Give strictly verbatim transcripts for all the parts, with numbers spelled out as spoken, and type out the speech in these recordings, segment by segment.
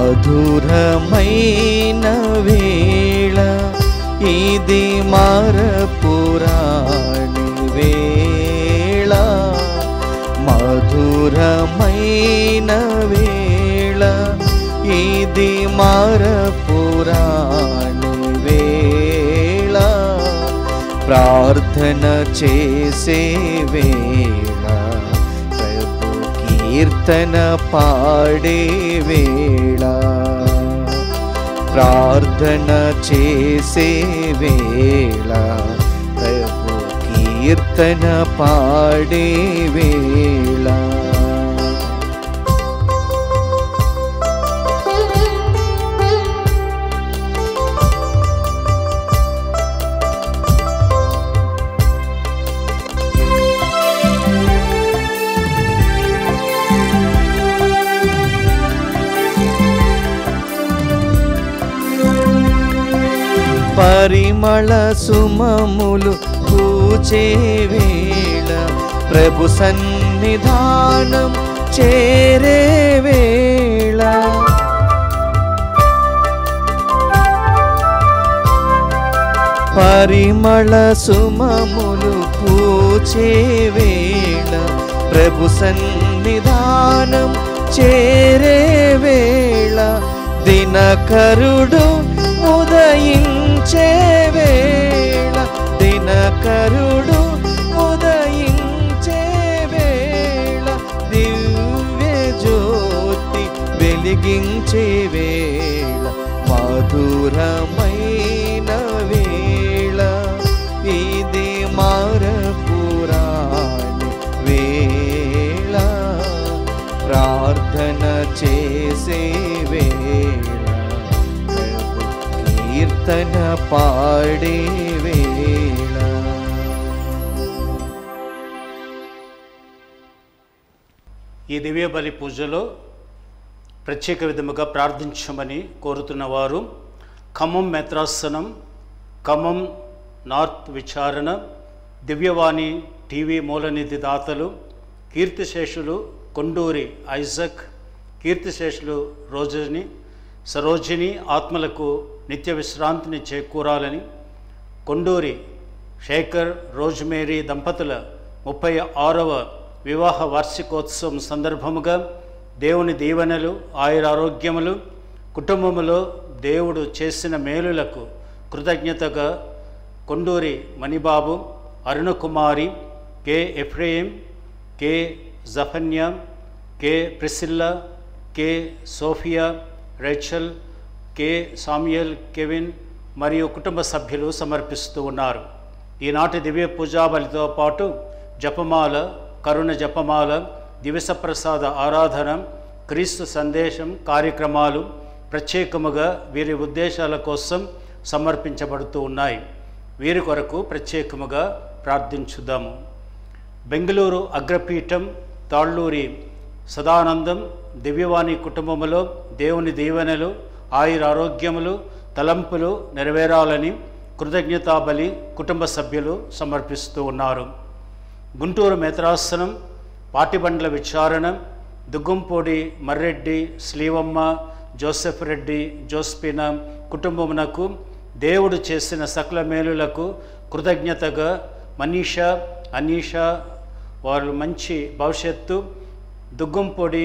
మధురమైన వేళ ఇది మరపురాని వేళ, మధురమైన వేళ ఇది మరపురాని వేళ, ప్రార్థన చేసే వేళ, ప్రభు కీర్తన పాడే వేళ, ప్రార్థన చేసే వేళ, ప్రభు కీర్తన పాడే వేళ. పరిమళ సుమములు పూచే వేళ, ప్రభు సన్నిధానం చేరే వేళ, పరిమళ సుమములు పూచే వేళ, ప్రభు సన్నిధానం చేరే వేళ, దినకరుడు ఉదయించే వేళ, దినకరుడు ఉదయించే వేళ, దివ్య జ్యోతి వెలిగించే వేళ, మధురమైన వేళ ఇది మరపురాని వేళ, ప్రార్థన చేసే వేళ, కీర్తన పాడే వేళ. ఈ దివ్య బలి పూజలో ప్రత్యేక విధముగా ప్రార్థించమని కోరుతున్నవారు ఖమ్మం మెత్రాసనం, ఖమ్మం నార్త్ విచారణ, దివ్యవాణి టీవీ మూలనిధి దాతలు, కీర్తిశేషులు కొండూరి ఐజక్, కీర్తిశేషులు రోజని సరోజిని ఆత్మలకు నిత్య విశ్రాంతిని చేకూరాలని, కొండూరి శేఖర్ రోజ్మేరీ దంపతుల ముప్పై ఆరవ వివాహ వార్షికోత్సవం సందర్భముగా దేవుని దీవెనలు, ఆయురారోగ్యములు, కుటుంబములో దేవుడు చేసిన మేలులకు కృతజ్ఞతగా Konduri Manibabu, Arunakumari, K Ephraim, K Japhanya, K Priscilla, K Sophia, Rachel, K Samuel, Kevin మరియు కుటుంబ సభ్యులు సమర్పిస్తూ ఉన్నారు. ఈనాటి దివ్య పూజాబలితో పాటు జపమాల, కరుణ జపమాల, దివసప్రసాద ఆరాధన, క్రీస్తు సందేశం కార్యక్రమాలు ప్రత్యేకముగా వీరి ఉద్దేశాల కోసం సమర్పించబడుతూ ఉన్నాయి. వీరి కొరకు ప్రత్యేకముగా ప్రార్థించుదాము. బెంగళూరు అగ్రపీఠం తాళ్ళూరి సదానందం దివ్యవాణి కుటుంబములో దేవుని దీవెనలు, ఆయురారోగ్యములు, తలంపులు నెరవేరాలని కృతజ్ఞతాబలి కుటుంబ సభ్యులు సమర్పిస్తూ ఉన్నారు. గుంటూరు మెత్రాసనం పాటిబండ్ల విచారణ, దుగ్గుంపూడి మర్రెడ్డి, శ్రీవమ్మ, జోసెఫ్ రెడ్డి, జోస్పిన కుటుంబమునకు దేవుడు చేసిన సకల మేలులకు కృతజ్ఞతగా మనీషా, అనీషా వాళ్ళు మంచి భవిష్యత్తు, దుగ్గుంపొడి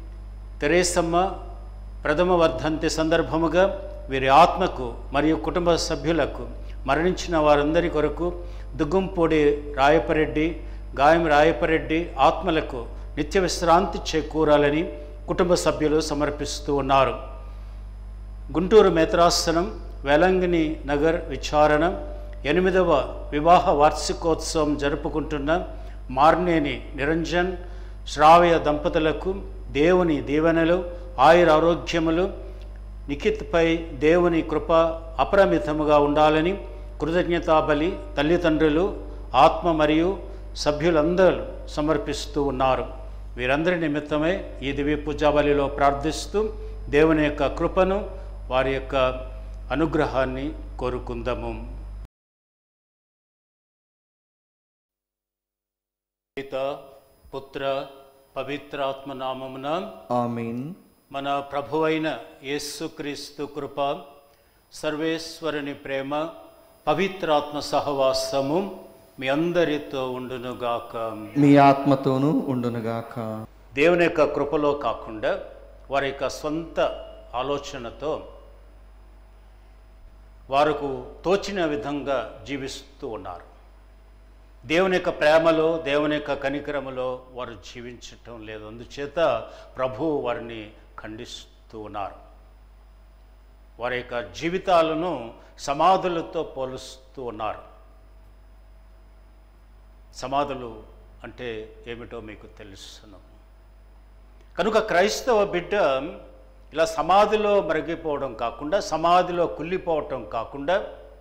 తెరేసమ్మ ప్రథమ వర్ధంతి సందర్భముగా వీరి ఆత్మకు మరియు కుటుంబ సభ్యులకు, మరణించిన వారందరి కొరకు దుగ్గుంపొడి రాయపరెడ్డి, గాయం రాయపరెడ్డి ఆత్మలకు నిత్య విశ్రాంతి చేకూరాలని కుటుంబ సభ్యులు సమర్పిస్తూ ఉన్నారు. గుంటూరు మేత్రాసనం వెలంగిని నగర్ విచారణ ఎనిమిదవ వివాహ వార్షికోత్సవం జరుపుకుంటున్న మార్నేని నిరంజన్, శ్రావ్య దంపతులకు దేవుని దీవెనలు, ఆయురారోగ్యములు, నిఖిత్పై దేవుని కృప అపరిమితముగా ఉండాలని కృతజ్ఞతాబలి తల్లిదండ్రులు, ఆత్మ మరియు సభ్యులందరూ సమర్పిస్తూ ఉన్నారు. వీరందరి నిమిత్తమై ఈ దివ్య పూజాబలిలో ప్రార్థిస్తూ దేవుని యొక్క కృపను, వారి యొక్క అనుగ్రహాన్ని కోరుకుందాము. పిత, పుత్ర, పవిత్రాత్మ నామమున ఆమేన్. మన ప్రభువైన యేసుక్రీస్తు కృప, సర్వేశ్వరుని ప్రేమ, పవిత్రాత్మ సహవాసము మీ అందరితో ఉండునుగాక. మీ ఆత్మతోనూ ఉండునుగాక. దేవుని యొక్క కృపలో కాకుండా వారి యొక్క సొంత ఆలోచనతో వారికి తోచిన విధంగా జీవిస్తూ ఉన్నారు. దేవుని యొక్క ప్రేమలో, దేవుని యొక్క కనికరములో వారు జీవించటం లేదు. అందుచేత ప్రభువు వారిని ఖండిస్తూ ఉన్నారు. వారి యొక్క జీవితాలను సమాధులతో పోలుస్తూ ఉన్నారు. సమాధులు అంటే ఏమిటో మీకు తెలుసును. కనుక క్రైస్తవ బిడ్డ ఇలా సమాధిలో మరిగిపోవడం కాకుండా, సమాధిలో కుళ్ళిపోవటం కాకుండా,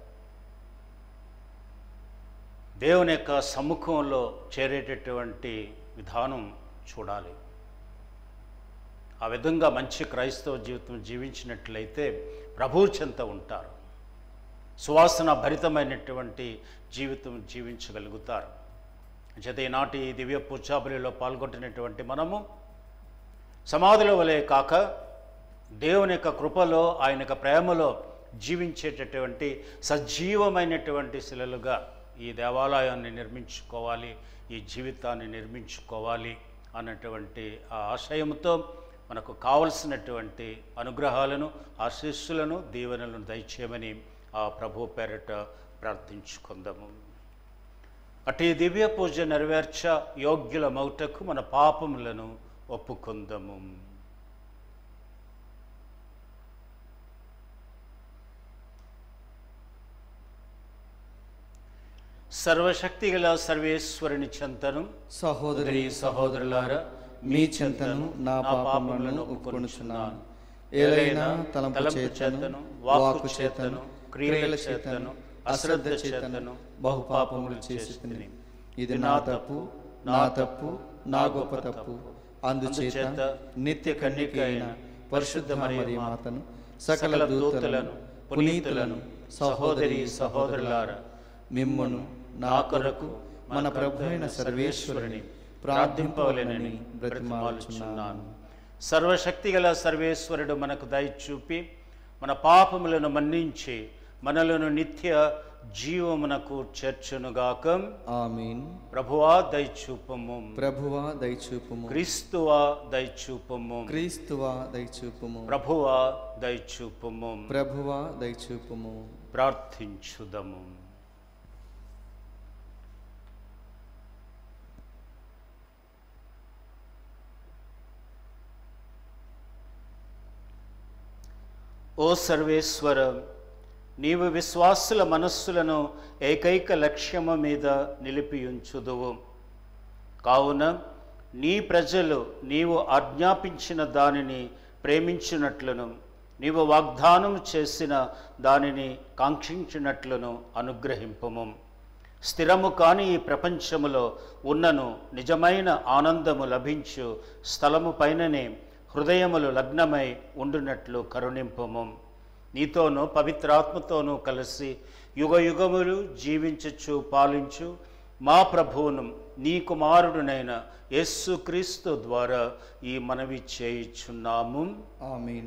దేవుని యొక్క సముఖంలో చేరేటటువంటి విధానం చూడాలి. ఆ విధంగా మంచి క్రైస్తవ జీవితం జీవించినట్లయితే ప్రభువు చెంత ఉంటారు. సువాసన భరితమైనటువంటి జీవితం జీవించగలుగుతారు. జత ఈనాటి దివ్య పూజాబలిలో పాల్గొంటున్నటువంటి మనము సమాధుల వలె కాక దేవుని యొక్క కృపలో, ఆయన యొక్క ప్రేమలో జీవించేటటువంటి సజీవమైనటువంటి శిలలుగా ఈ దేవాలయాన్ని నిర్మించుకోవాలి, ఈ జీవితాన్ని నిర్మించుకోవాలి అన్నటువంటి ఆ ఆశయంతో మనకు కావలసినటువంటి అనుగ్రహాలను, ఆశీస్సులను, దీవెనలను దయచేయమని ఆ ప్రభు పేరట ప్రార్థించుకుందాము. అటు దివ్య పూజ నెరవేర్చ యోగ్యుల మౌటకు మన పాపములను ఒప్పుకుందాము. సర్వశక్తి గల సర్వేశ్వరుని చెంతను, సహోదరి సహోదరులారా, మీ చెంతను నా పాపములను ఒప్పుకొనుచున్నాను. ఏలైనా తలంపు చేతను, వాక్కు చేతను, క్రియల చేతను, అశ్రద్ధ చేతను బహు పాపములు చేసితిని. ఇది నా తప్పు, నా తప్పు, నా గొప్ప తప్పు. అందుచేత నిత్య కన్యక అయిన పరిశుద్ధ మరియ మాతను, సకల దూతలను, పునీతులను, సహోదరి సహోదరులారా, మిమ్మును నా కొరకు మన ప్రభు అయిన సర్వేశ్వరుని ప్రార్థింపవలెనని బ్రతిమాలుచున్నాను. సర్వశక్తి గల సర్వేశ్వరుడు మనకు దయ చూపి మన పాపములను మన్నించి మనలను నిత్య జీవమునకు చేర్చునుగాక. ఆమేన్. ప్రభువా దయచూపము, ప్రభువా దయచూపము. క్రీస్తువా దయచూపము, క్రీస్తువా దయచూపము. ప్రభువా దయచూపము, ప్రభువా దయచూపము. ప్రార్థించుదము. ఓ సర్వేశ్వర, నీవు విశ్వాసుల మనస్సులను ఏకైక లక్ష్యము మీద నిలిపియుంచుదువు. కావున నీ ప్రజలు నీవు ఆజ్ఞాపించిన దానిని ప్రేమించినట్లును, నీవు వాగ్దానం చేసిన దానిని కాంక్షించినట్లును అనుగ్రహింపము. స్థిరము కాని ఈ ప్రపంచములో ఉన్నను నిజమైన ఆనందము లభించు స్థలము పైననే హృదయములు లగ్నమై ఉండునట్లు కరుణింపము. నీతోనూ పవిత్రాత్మతోనూ కలిసి యుగ యుగములు జీవించుచు పాలించు మా ప్రభువును, నీ కుమారుడునైన యేసుక్రీస్తు ద్వారా ఈ మనవి చేయుచున్నాము. ఆమేన్.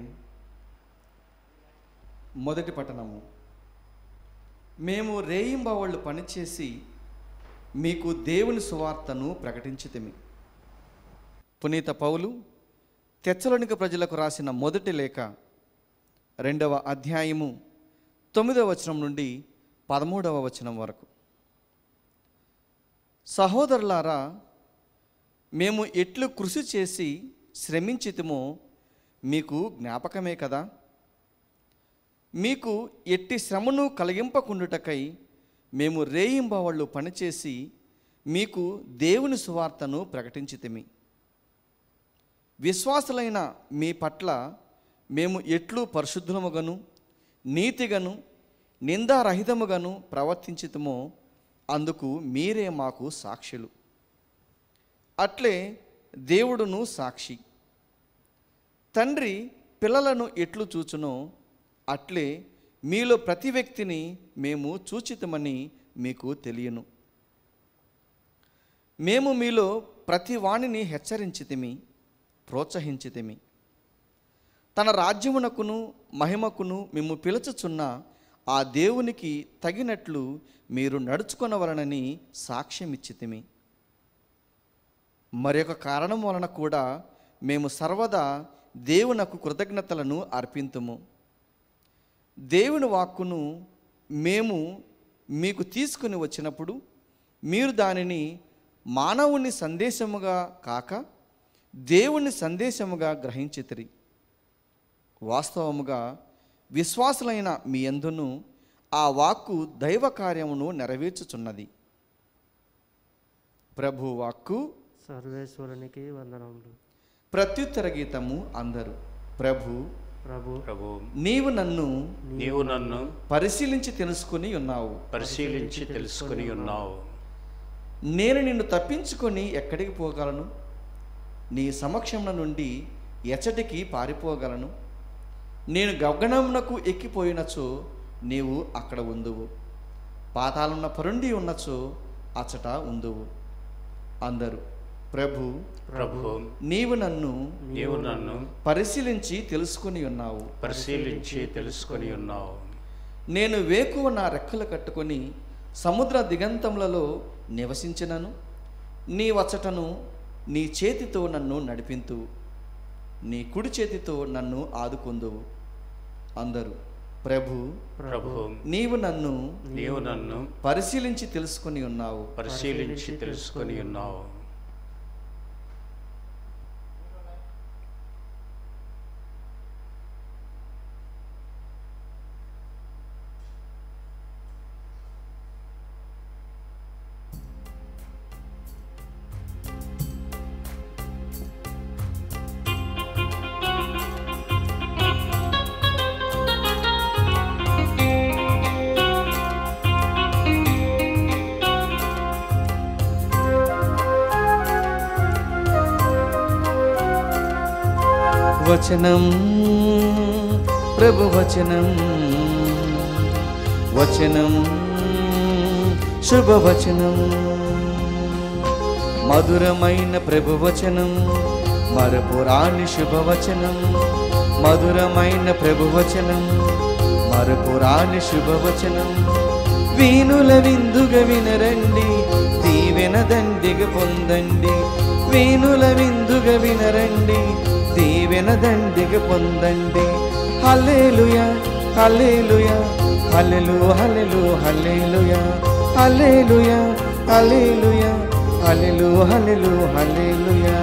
మొదటి పట్టణము. మేము రేయింబవళ్ళు పనిచేసి మీకు దేవుని సువార్తను ప్రకటించితిమి. పునీత పౌలు తెస్సలోనిక ప్రజలకు రాసిన మొదటి లేఖ రెండవ అధ్యాయము తొమ్మిదవ వచనం నుండి పదమూడవ వచనం వరకు. సహోదరులారా, మేము ఎట్లు కృషి చేసి శ్రమించితిమో మీకు జ్ఞాపకమే కదా. మీకు ఎట్టి శ్రమను కలిగింపకుండుటకై మేము రేయింబవళ్ళు పనిచేసి మీకు దేవుని సువార్తను ప్రకటించితిమి. విశ్వాసులైన మీ పట్ల మేము ఎట్లు పరిశుద్ధముగను, నీతిగను, నిందారహితముగను ప్రవర్తించితమో అందుకు మీరే మాకు సాక్షులు. అట్లే దేవుడును సాక్షి. తండ్రి పిల్లలను ఎట్లు చూచునో అట్లే మీలో ప్రతి వ్యక్తిని మేము చూచితమని మీకు తెలియను. మేము మీలో ప్రతి వాణిని హెచ్చరించితిమి, ప్రోత్సహించితిమి. తన రాజ్యమునకును మహిమకును మిమ్ము పిలుచుచున్న ఆ దేవునికి తగినట్లు మీరు నడుచుకొనవలనని సాక్ష్యమిచ్చితిమి. మరొక కారణం వలన కూడా మేము సర్వదా దేవునకు కృతజ్ఞతలను అర్పింతుము. దేవుని వాక్కును మేము మీకు తీసుకుని వచ్చినప్పుడు మీరు దానిని మానవుని సందేశముగా కాక దేవుని సందేశముగా గ్రహించితిరి. వాస్తవముగా విశ్వాసులైన మీ యందును ఆ వాక్కు దైవ కార్యమును నెరవేర్చుచున్నది. ప్రభు వాక్కు. సర్వేశ్వరునికి వందనములు. ప్రత్యుత్తర గీతము అందరు. ప్రభు ప్రభు ప్రభు నీవు నన్ను నీవు నన్ను పరిశీలించి తెలుసుకుని ఉన్నావు. పరిశీలించి తెలుసుకుని ఉన్నావు. నేను నిన్ను తప్పించుకొని ఎక్కడికి పోగలను? నీ సమక్షంలో నుండి ఎచ్చటికి పారిపోగలను? నేను గగనమునకు ఎక్కిపోయినచో నీవు అక్కడ ఉందువు, పాతాళమున పరుండి ఉన్నచో అచ్చట ఉందువు. అందరు. ప్రభు ప్రభు నీవు నన్ను నీవు నన్ను పరిశీలించి తెలుసుకుని ఉన్నావు. పరిశీలించి తెలుసుకుని ఉన్నావు. నేను వేకువ నా రెక్కలు కట్టుకొని సముద్ర దిగంతములలో నివసించినను నీ వచ్చటను నీ చేతితో నన్ను నడిపింతువు, నీ కుడి చేతితో నన్ను ఆదుకొందువు. అందరూ. ప్రభు ప్రభు నీవు నన్ను నీవు నన్ను పరిశీలించి తెలుసుకుని ఉన్నావు. పరిశీలించి తెలుసుకుని ఉన్నావు. వచనం ప్రభు వచనం, వచనం శుభవచనం, మధురమైన ప్రభు వచనం, మరపురాని శుభవచనం, మధురమైన ప్రభు వచనం, మరపురాని శుభవచనం. వీణుల విందుగా వినరండి, దీవెన దండిగ పొందండి. వీణుల విందుగా వినరండి, దీవెన దండిగ పొందండి. హల్లెలూయా హల్లెలూయా హల్లెలూ హల్లెలూ హల్లెలూయా హల్లెలూయా హల్లెలూయా హల్లెలూ హల్లెలూ హల్లెలూయా.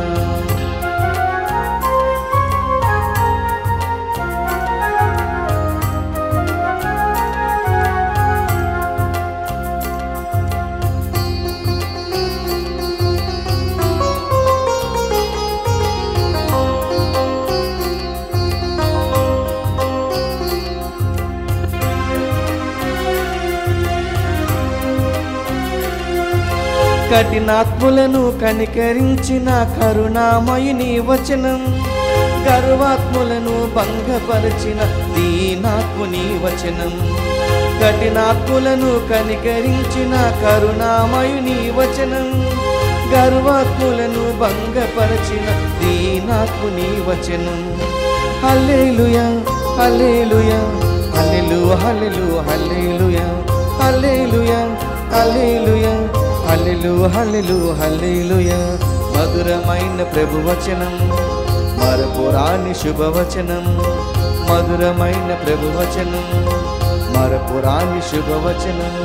కఠినాత్ములను కనికరించిన కరుణామయుని వచనం, గర్వాత్ములను భంగపరిచిన దీనాత్ముని వచనం. కఠినాత్ములను కనికరించిన కరుణామయుని వచనం, గర్వాత్ములను భంగపరిచిన దీనాత్ముని వచనం. హల్లెలూయా హల్లెలూయా హల్లెలూ హల్లెలూ హల్లెలూయా హల్లెలూయా హల్లెలూయా హల్లెలూ హల్లెలూ హల్లెలూయా. మధురమైన ప్రభు వచనం, మరపురాని శుభవచనం, మధురమైన ప్రభు వచనం, మరపురాని శుభవచనం.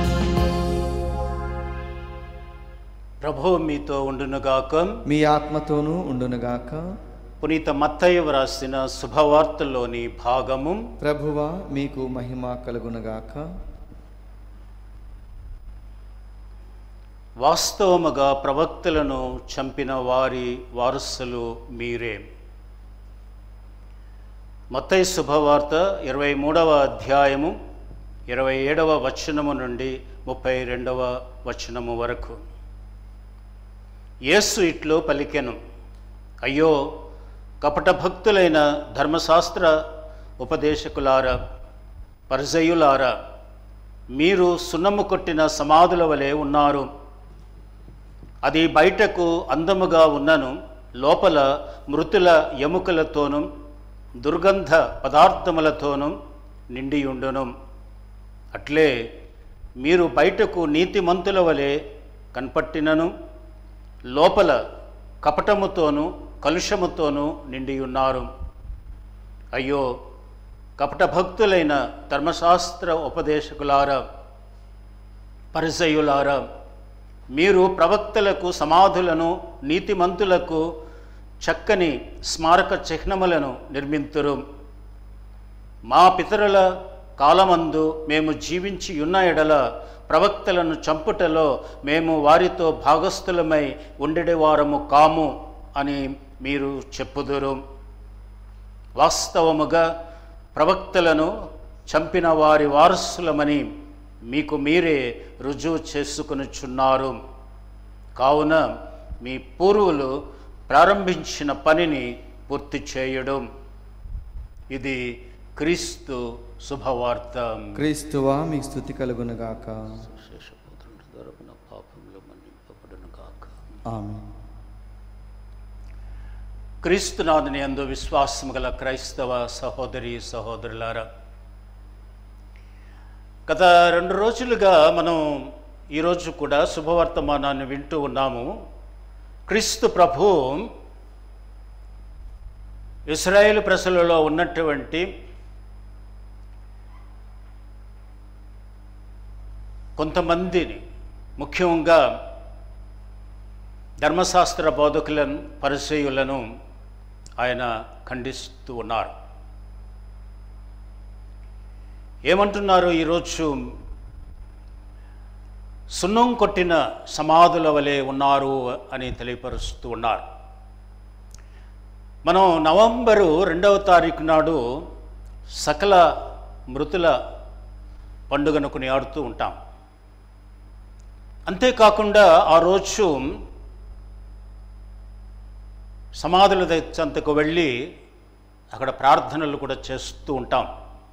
ప్రభువు మీతో ఉండునుగాక. మీ ఆత్మతోనూ ఉండునుగాక. పునీత మత్తయి వ్రాసిన శుభవార్తలోని భాగము. ప్రభువా మీకు మహిమ కలుగునుగాక. వాస్తవముగా ప్రవక్తలను చంపిన వారి వారసులు మీరే. మత్తయి శుభవార్త ఇరవై మూడవ అధ్యాయము ఇరవై ఏడవ వచనము నుండి ముప్పై రెండవ వచనము వరకు. యేసు ఇట్లు పలికెను, అయ్యో కపట భక్తులైన ధర్మశాస్త్ర ఉపదేశకులారా, పరిసయ్యులారా, మీరు సున్నము కొట్టిన సమాధుల వలె ఉన్నారు. అది బయటకు అందముగా ఉన్నను లోపల మృతుల ఎముకలతోనూ దుర్గంధ పదార్థములతోనూ నిండియుండును. అట్లే మీరు బయటకు నీతిమంతుల వలె కనపట్టినను లోపల కపటముతోనూ కలుషముతోనూ నిండియున్నారు. అయ్యో, కపట భక్తులైన ధర్మశాస్త్ర ఉపదేశకులారా, పరిసయ్యులారా, మీరు ప్రవక్తలకు సమాధులను నీతిమంతులకు చక్కని స్మారక చిహ్నములను నిర్మింతురు. మా పితరుల కాలమందు మేము జీవించి ఉన్న ఎడల ప్రవక్తలను చంపుటలో మేము వారితో భాగస్థులమై ఉండేవారము కాము అని మీరు చెప్పుదురు. వాస్తవముగా ప్రవక్తలను చంపిన వారి వారసులమని మీకు మీరే రుజువు చేసుకొనుచున్నారు. కావున మీ పూర్వులు ప్రారంభించిన పనిని పూర్తి చేయడం. ఇది క్రీస్తు శుభవార్త. క్రీస్తువా మీకు స్తుతి కలుగునుగాక. శేషపుత్రుని తరపున పాపములు మన్నింపబడునుగాక. ఆమేన్. క్రీస్తునాథుని యందు విశ్వాసము గల క్రైస్తవ సహోదరి సహోదరులారా, గత రెండు రోజులుగా మనం ఈరోజు కూడా శుభవర్తమానాన్ని వింటూ ఉన్నాము. క్రీస్తు ప్రభు ఇశ్రాయేలు ప్రజలలో ఉన్నటువంటి కొంతమందిని, ముఖ్యంగా ధర్మశాస్త్ర బోధకులను పరిసయ్యులను ఆయన ఖండిస్తూ ఉన్నారు. ఏమంటున్నారు? ఈరోజు సున్నం కొట్టిన సమాధుల వలె ఉన్నారు అని తెలియపరుస్తూ ఉన్నారు. మనం నవంబరు రెండవ తారీఖు నాడు సకల మృతుల పండుగను కొనియాడుతూ ఉంటాం. అంతేకాకుండా ఆ రోజు సమాధుల చెంతకు వెళ్ళి అక్కడ ప్రార్థనలు కూడా చేస్తూ ఉంటాం.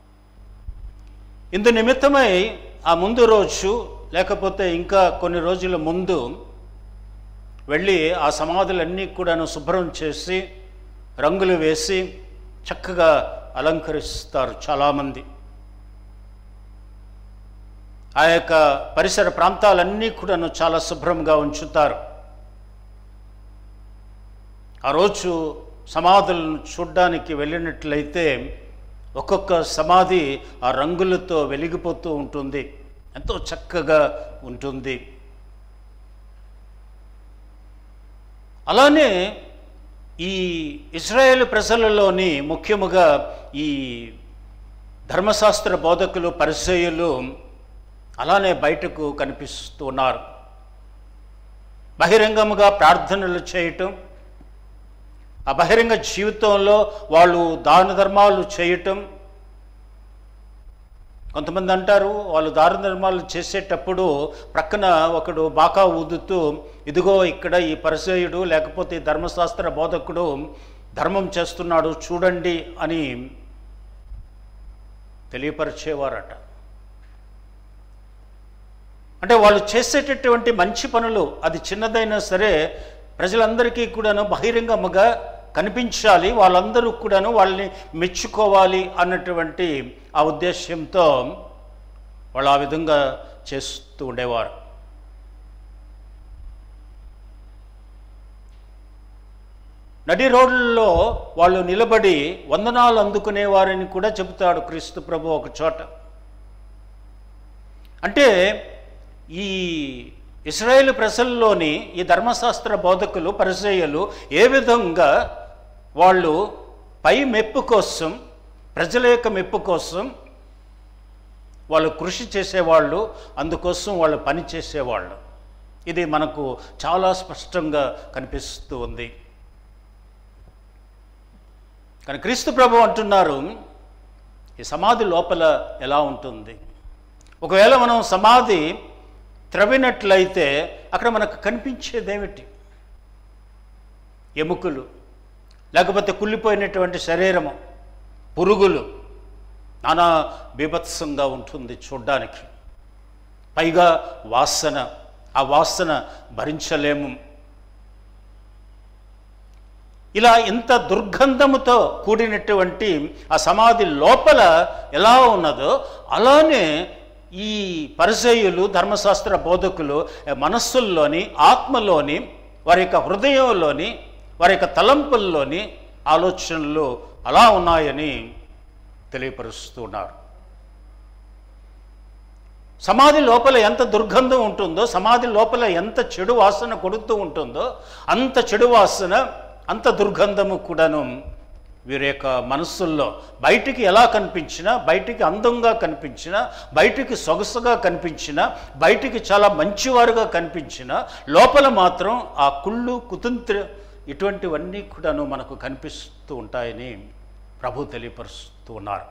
ఇందు నిమిత్తమై ఆ ముందు రోజు లేకపోతే ఇంకా కొన్ని రోజుల ముందు వెళ్ళి ఆ సమాధులన్నీ కూడాను శుభ్రం చేసి రంగులు వేసి చక్కగా అలంకరిస్తారు చాలామంది. ఆ యొక్క పరిసర ప్రాంతాలన్నీ కూడాను చాలా శుభ్రంగా ఉంచుతారు. ఆ రోజు సమాధులను చూడ్డానికి వెళ్ళినట్లయితే ఒక్కొక్క సమాధి ఆ రంగులతో వెలిగిపోతూ ఉంటుంది, ఎంతో చక్కగా ఉంటుంది. అలానే ఈ ఇశ్రాయేలు ప్రజలలోని ముఖ్యముగా ఈ ధర్మశాస్త్ర బోధకులు పరిసయ్యులు అలానే బయటకు కనిపిస్తూ ఉన్నారు. బహిరంగముగా ప్రార్థనలు చేయటం, ఆ బహిరంగ జీవితంలో వాళ్ళు దాన ధర్మాలు చేయటం. కొంతమంది అంటారు వాళ్ళు దాన ధర్మాలు చేసేటప్పుడు ప్రక్కన ఒకడు బాకా ఊదుతూ, ఇదిగో ఇక్కడ ఈ పరిసయ్యుడు లేకపోతే ఈ ధర్మశాస్త్ర బోధకుడు ధర్మం చేస్తున్నాడు చూడండి అని తెలియపరిచేవారట. అంటే వాళ్ళు చేసేటటువంటి మంచి పనులు అది చిన్నదైనా సరే ప్రజలందరికీ కూడాను బహిరంగముగా కనిపించాలి, వాళ్ళందరూ కూడాను వాళ్ళని మెచ్చుకోవాలి అన్నటువంటి ఆ ఉద్దేశ్యంతో వాళ్ళు ఆ విధంగా చేస్తూ ఉండేవారు. నడి రోడ్లలో వాళ్ళు నిలబడి వందనాలు అందుకునేవారని కూడా చెబుతాడు క్రీస్తు ప్రభు ఒక చోట. అంటే ఈ ఇశ్రాయేలు ప్రజల్లోని ఈ ధర్మశాస్త్ర బోధకులు పరిసయ్యులు ఏ విధంగా వాళ్ళు పై మెప్పు కోసం, ప్రజల యొక్క మెప్పు కోసం వాళ్ళు కృషి చేసేవాళ్ళు, అందుకోసం వాళ్ళు పని చేసేవాళ్ళు. ఇది మనకు చాలా స్పష్టంగా కనిపిస్తూ ఉంది. కానీ క్రీస్తు ప్రభు అంటున్నారు ఈ సమాధి లోపల ఎలా ఉంటుంది. ఒకవేళ మనం సమాధి త్రవ్వినట్లయితే అక్కడ మనకు కనిపించేదేమిటి? ఎముకలు, లేకపోతే కుళ్ళిపోయినటువంటి శరీరము, పురుగులు, నానా బీభత్సంగా ఉంటుంది చూడ్డానికి. పైగా వాసన, ఆ వాసన భరించలేము. ఇలా ఇంత దుర్గంధముతో కూడినటువంటి ఆ సమాధి లోపల ఎలా ఉన్నదో అలానే ఈ పరిసయ్యులు, ధర్మశాస్త్ర బోధకులు మనస్సుల్లోని, ఆత్మలోని, వారి యొక్క హృదయంలోని, వారి యొక్క తలంపుల్లోని ఆలోచనలు అలా ఉన్నాయని తెలియపరుస్తున్నారు. సమాధి లోపల ఎంత దుర్గంధం ఉంటుందో, సమాధి లోపల ఎంత చెడు వాసన కొడుతూ ఉంటుందో, అంత చెడు వాసన, అంత దుర్గంధము కూడాను వీరి యొక్క మనస్సుల్లో బయటికి ఎలా కనిపించినా, బయటికి అందంగా కనిపించినా, బయటికి సొగసుగా కనిపించినా, బయటికి చాలా మంచివారుగా కనిపించినా, లోపల మాత్రం ఆ కుళ్ళు, కుతంత్ర ఇటువంటివన్నీ కూడాను మనకు కనిపిస్తూ ఉంటాయని ప్రభు తెలియపరుస్తూ ఉన్నారు.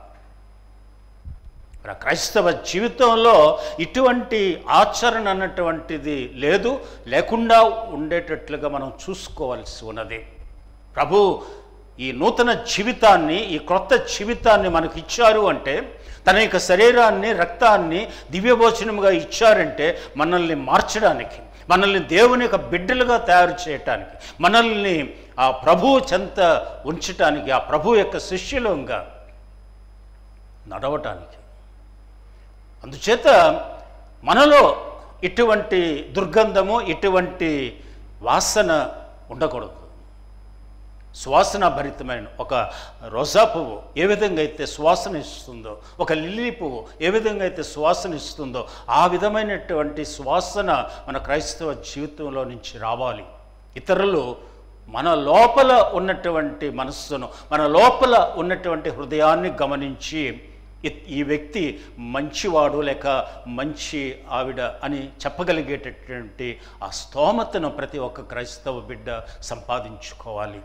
క్రైస్తవ జీవితంలో ఇటువంటి ఆచరణ అన్నటువంటిది లేదు, లేకుండా ఉండేటట్లుగా మనం చూసుకోవాల్సి ఉన్నది. ప్రభు ఈ నూతన జీవితాన్ని, ఈ క్రొత్త జీవితాన్ని మనకు ఇచ్చారు అంటే, తన యొక్క శరీరాన్ని, రక్తాన్ని దివ్యభోజనముగా ఇచ్చారంటే మనల్ని మార్చడానికి, మనల్ని దేవుని యొక్క బిడ్డలుగా తయారు చేయటానికి, మనల్ని ఆ ప్రభువు చెంత ఉంచటానికి, ఆ ప్రభు యొక్క శిష్యులంగా నడవటానికి. అందుచేత మనలో ఇటువంటి దుర్గంధము, ఇటువంటి వాసన ఉండకూడదు. సువాసన భరితమైన ఒక రోజా పువ్వు ఏ విధంగా అయితే సువాసన ఇస్తుందో, ఒక లిల్లీ పువ్వు ఏ విధంగా అయితే సువాసన ఇస్తుందో, ఆ విధమైనటువంటి సువాసన మన క్రైస్తవ జీవితంలో నుంచి రావాలి. ఇతరులు మన లోపల ఉన్నటువంటి మనస్సును, మన లోపల ఉన్నటువంటి హృదయాన్ని గమనించి ఈ వ్యక్తి మంచివాడు లేక మంచి ఆవిడ అని చెప్పగలిగేటటువంటి ఆ స్తోమతను ప్రతి ఒక్క క్రైస్తవ బిడ్డ సంపాదించుకోవాలి.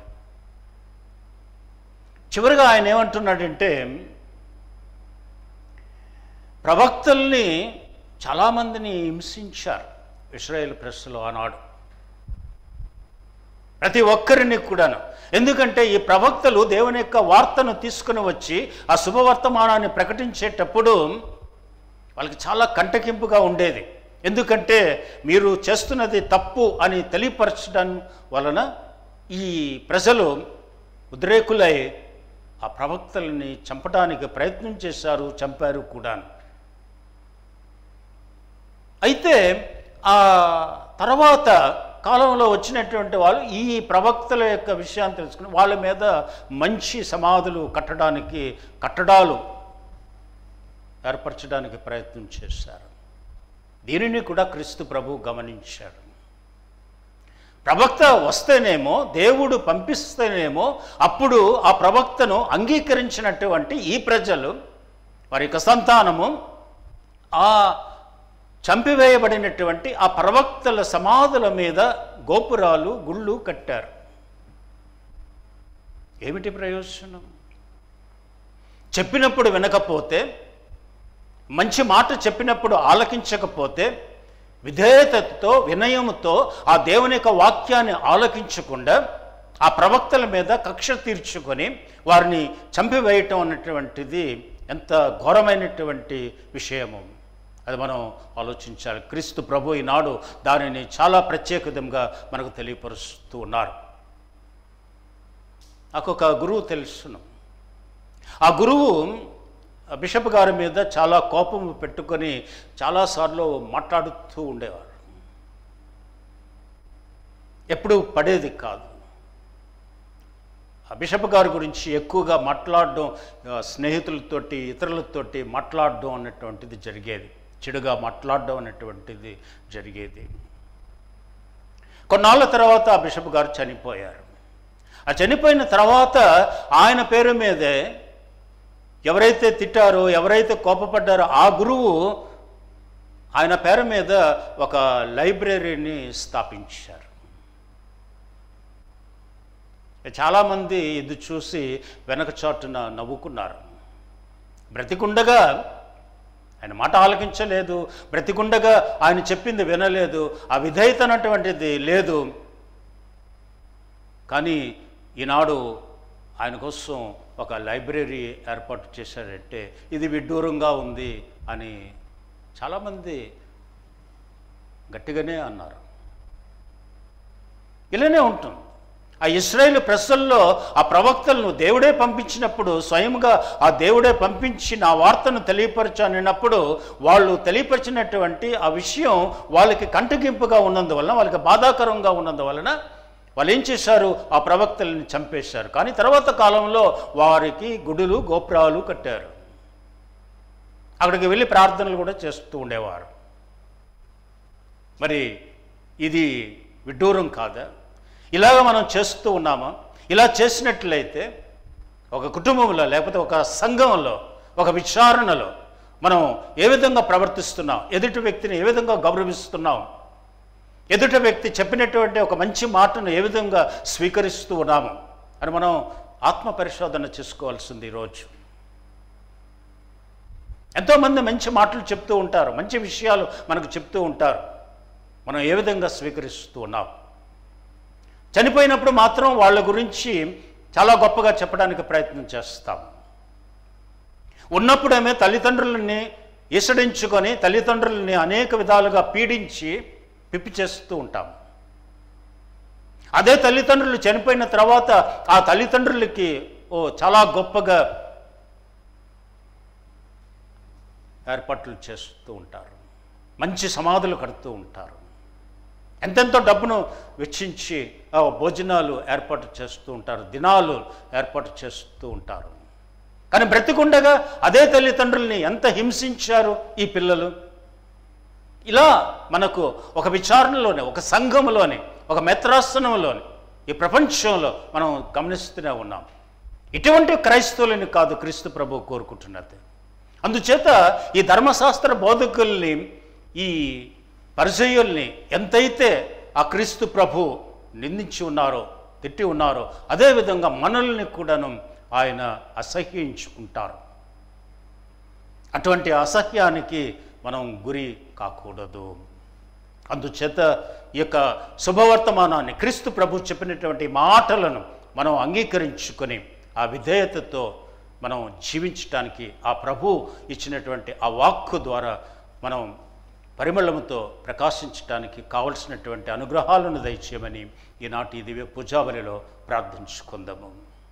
చివరిగా ఆయన ఏమంటున్నాడంటే, ప్రవక్తల్ని చాలామందిని హింసించారు ఇశ్రాయేలు ప్రజలు ఆనాడు, ప్రతి ఒక్కరిని కూడాను. ఎందుకంటే ఈ ప్రవక్తలు దేవుని యొక్క వార్తను తీసుకుని వచ్చి ఆ శుభవర్తమానాన్ని ప్రకటించేటప్పుడు వాళ్ళకి చాలా కంటకింపుగా ఉండేది. ఎందుకంటే మీరు చేస్తున్నది తప్పు అని తెలియపరచడం వలన ఈ ప్రజలు ఉద్రేకులై ఆ ప్రవక్తల్ని చంపడానికి ప్రయత్నం చేశారు, చంపారు కూడా. అయితే ఆ తర్వాత కాలంలో వచ్చినటువంటి వాళ్ళు ఈ ప్రవక్తల యొక్క విషయాన్ని తెలుసుకుని వాళ్ళ మీద మంచి సమాధులు కట్టడానికి, కట్టడాలు ఏర్పరచడానికి ప్రయత్నం చేశారు. దీనిని కూడా క్రీస్తు ప్రభు గమనించాడు. ప్రవక్త వస్తేనేమో, దేవుడు పంపిస్తేనేమో అప్పుడు ఆ ప్రవక్తను అంగీకరించినటువంటి ఈ ప్రజలు, వారి యొక్క సంతానము ఆ చంపివేయబడినటువంటి ఆ ప్రవక్తల సమాధుల మీద గోపురాలు, గుళ్ళు కట్టారు. ఏమిటి ప్రయోజనం? చెప్పినప్పుడు వినకపోతే, మంచి మాట చెప్పినప్పుడు ఆలకించకపోతే, విధేయతతో, వినయముతో ఆ దేవుని యొక్క వాక్యాన్ని ఆలకించకుండా ఆ ప్రవక్తల మీద కక్ష తీర్చుకొని వారిని చంపివేయటం అన్నటువంటిది ఎంత ఘోరమైనటువంటి విషయము. అది మనం ఆలోచించాలి. క్రీస్తు ప్రభు ఈనాడు దానిని చాలా ప్రత్యేకతంగా మనకు తెలియపరుస్తూ ఉన్నారు. నాకు ఒక గురువు తెలుసును. ఆ గురువు బిషప్ గారి మీద చాలా కోపం పెట్టుకొని చాలాసార్లు మాట్లాడుతూ ఉండేవారు. ఎప్పుడు పడేది కాదు. ఆ బిషప్ గారి గురించి ఎక్కువగా మాట్లాడడం, స్నేహితులతోటి, ఇతరులతోటి మాట్లాడడం అన్నటువంటిది జరిగేది. చెడుగా మాట్లాడడం అనేటువంటిది జరిగేది. కొన్నాళ్ళ తర్వాత ఆ బిషప్ గారు చనిపోయారు. ఆ చనిపోయిన తర్వాత ఆయన పేరు మీదే ఎవరైతే తిట్టారో, ఎవరైతే కోపపడ్డారో ఆ గురువు ఆయన పేరు మీద ఒక లైబ్రరీని స్థాపించారు. చాలామంది ఇది చూసి వెనక చాటున నవ్వుకున్నారు. బ్రతికుండగా ఆయన మాట ఆలకించలేదు, బ్రతికుండగా ఆయన చెప్పింది వినలేదు, ఆ విధేయత అన్నటువంటిది లేదు. కానీ ఈనాడు ఆయన కోసం ఒక లైబ్రరీ ఏర్పాటు చేశారంటే ఇది విడ్డూరంగా ఉంది అని చాలామంది గట్టిగానే అన్నారు. ఇలానే ఉంటుంది. ఆ ఇశ్రాయేలు ప్రజల్లో ఆ ప్రవక్తలను దేవుడే పంపించినప్పుడు, స్వయంగా ఆ దేవుడే పంపించి నా వార్తను తెలియపరచానప్పుడు వాళ్ళు తెలియపరిచినటువంటి ఆ విషయం వాళ్ళకి కంటగింపుగా ఉన్నందువలన, వాళ్ళకి బాధాకరంగా ఉన్నందువలన వాళ్ళు ఏం చేశారు? ఆ ప్రవక్తలను చంపేశారు. కానీ తర్వాత కాలంలో వారికి గుడులు గోపురాలు కట్టారు. అక్కడికి వెళ్ళి ప్రార్థనలు కూడా చేస్తూ ఉండేవారు. మరి ఇది విడ్డూరం కాదా? ఇలాగ మనం చేస్తూ ఉన్నామా? ఇలా చేసినట్లయితే ఒక కుటుంబంలో, లేకపోతే ఒక సంఘంలో, ఒక విచారణలో మనం ఏ విధంగా ప్రవర్తిస్తున్నాం, ఎదుటి వ్యక్తిని ఏ విధంగా గౌరవిస్తున్నాం, ఎదుటి వ్యక్తి చెప్పినటువంటి ఒక మంచి మాటను ఏ విధంగా స్వీకరిస్తూ ఉన్నాము అని మనం ఆత్మ పరిశోధన చేసుకోవాల్సింది. ఈరోజు ఎంతోమంది మంచి మాటలు చెప్తూ ఉంటారు, మంచి విషయాలు మనకు చెప్తూ ఉంటారు. మనం ఏ విధంగా స్వీకరిస్తూ ఉన్నాం? చనిపోయినప్పుడు మాత్రం వాళ్ళ గురించి చాలా గొప్పగా చెప్పడానికి ప్రయత్నం చేస్తాం. ఉన్నప్పుడేమే తల్లిదండ్రులని ఈసడించుకొని తల్లిదండ్రులని అనేక విధాలుగా పీడించి పిప్పి చేస్తూ ఉంటాం. అదే తల్లిదండ్రులు చనిపోయిన తర్వాత ఆ తల్లిదండ్రులకి ఓ చాలా గొప్పగా ఏర్పాట్లు చేస్తూ ఉంటారు, మంచి సమాధులు కడుతూ ఉంటారు, ఎంతెంతో డబ్బును వెచ్చించి భోజనాలు ఏర్పాటు చేస్తూ ఉంటారు, దినాలు ఏర్పాటు చేస్తూ ఉంటారు. కానీ బ్రతికుండగా అదే తల్లిదండ్రుల్ని ఎంత హింసించారు ఈ పిల్లలు. ఇలా మనకు ఒక విచారణలోనే, ఒక సంఘంలోని, ఒక మెత్రాసనంలోని, ఈ ప్రపంచంలో మనం గమనిస్తూనే ఉన్నాం. ఇటువంటి క్రైస్తవులని కాదు క్రీస్తు ప్రభువు కోరుకుంటున్నది. అందుచేత ఈ ధర్మశాస్త్ర బోధకుల్ని, ఈ పరిసయ్యుల్ని ఎంతైతే ఆ క్రీస్తు ప్రభు నిందించి ఉన్నారో, తిట్టి ఉన్నారో, అదేవిధంగా మనల్ని కూడాను ఆయన అసహ్యించుకుంటారు. అటువంటి అసహ్యానికి మనం గురి కాకూడదు. అందుచేత ఈ యొక్క శుభవర్తమానాన్ని, క్రీస్తు ప్రభు చెప్పినటువంటి మాటలను మనం అంగీకరించుకొని ఆ విధేయతతో మనం జీవించటానికి, ఆ ప్రభు ఇచ్చినటువంటి ఆ వాక్కు ద్వారా మనం పరిమళముతో ప్రకాశించటానికి కావలసినటువంటి అనుగ్రహాలను దయచేయమని ఈనాటి దివ్య పూజాబలిలో ప్రార్థించుకుందాము.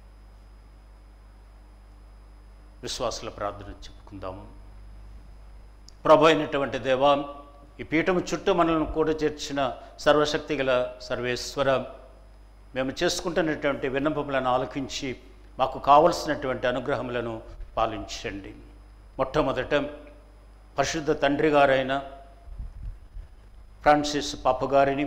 విశ్వాసుల ప్రార్థన చెప్పుకుందాము. ప్రభు అయినటువంటి దేవా, ఈ పీఠము చుట్టూ మనల్ని కూడా చేర్చిన సర్వశక్తి గల సర్వేశ్వర, మేము చేసుకుంటున్నటువంటి విన్నపములను ఆలకించి మాకు కావలసినటువంటి అనుగ్రహములను పాలించండి. మొట్టమొదట పరిశుద్ధ తండ్రి గారైన ఫ్రాన్సిస్ పాప గారిని,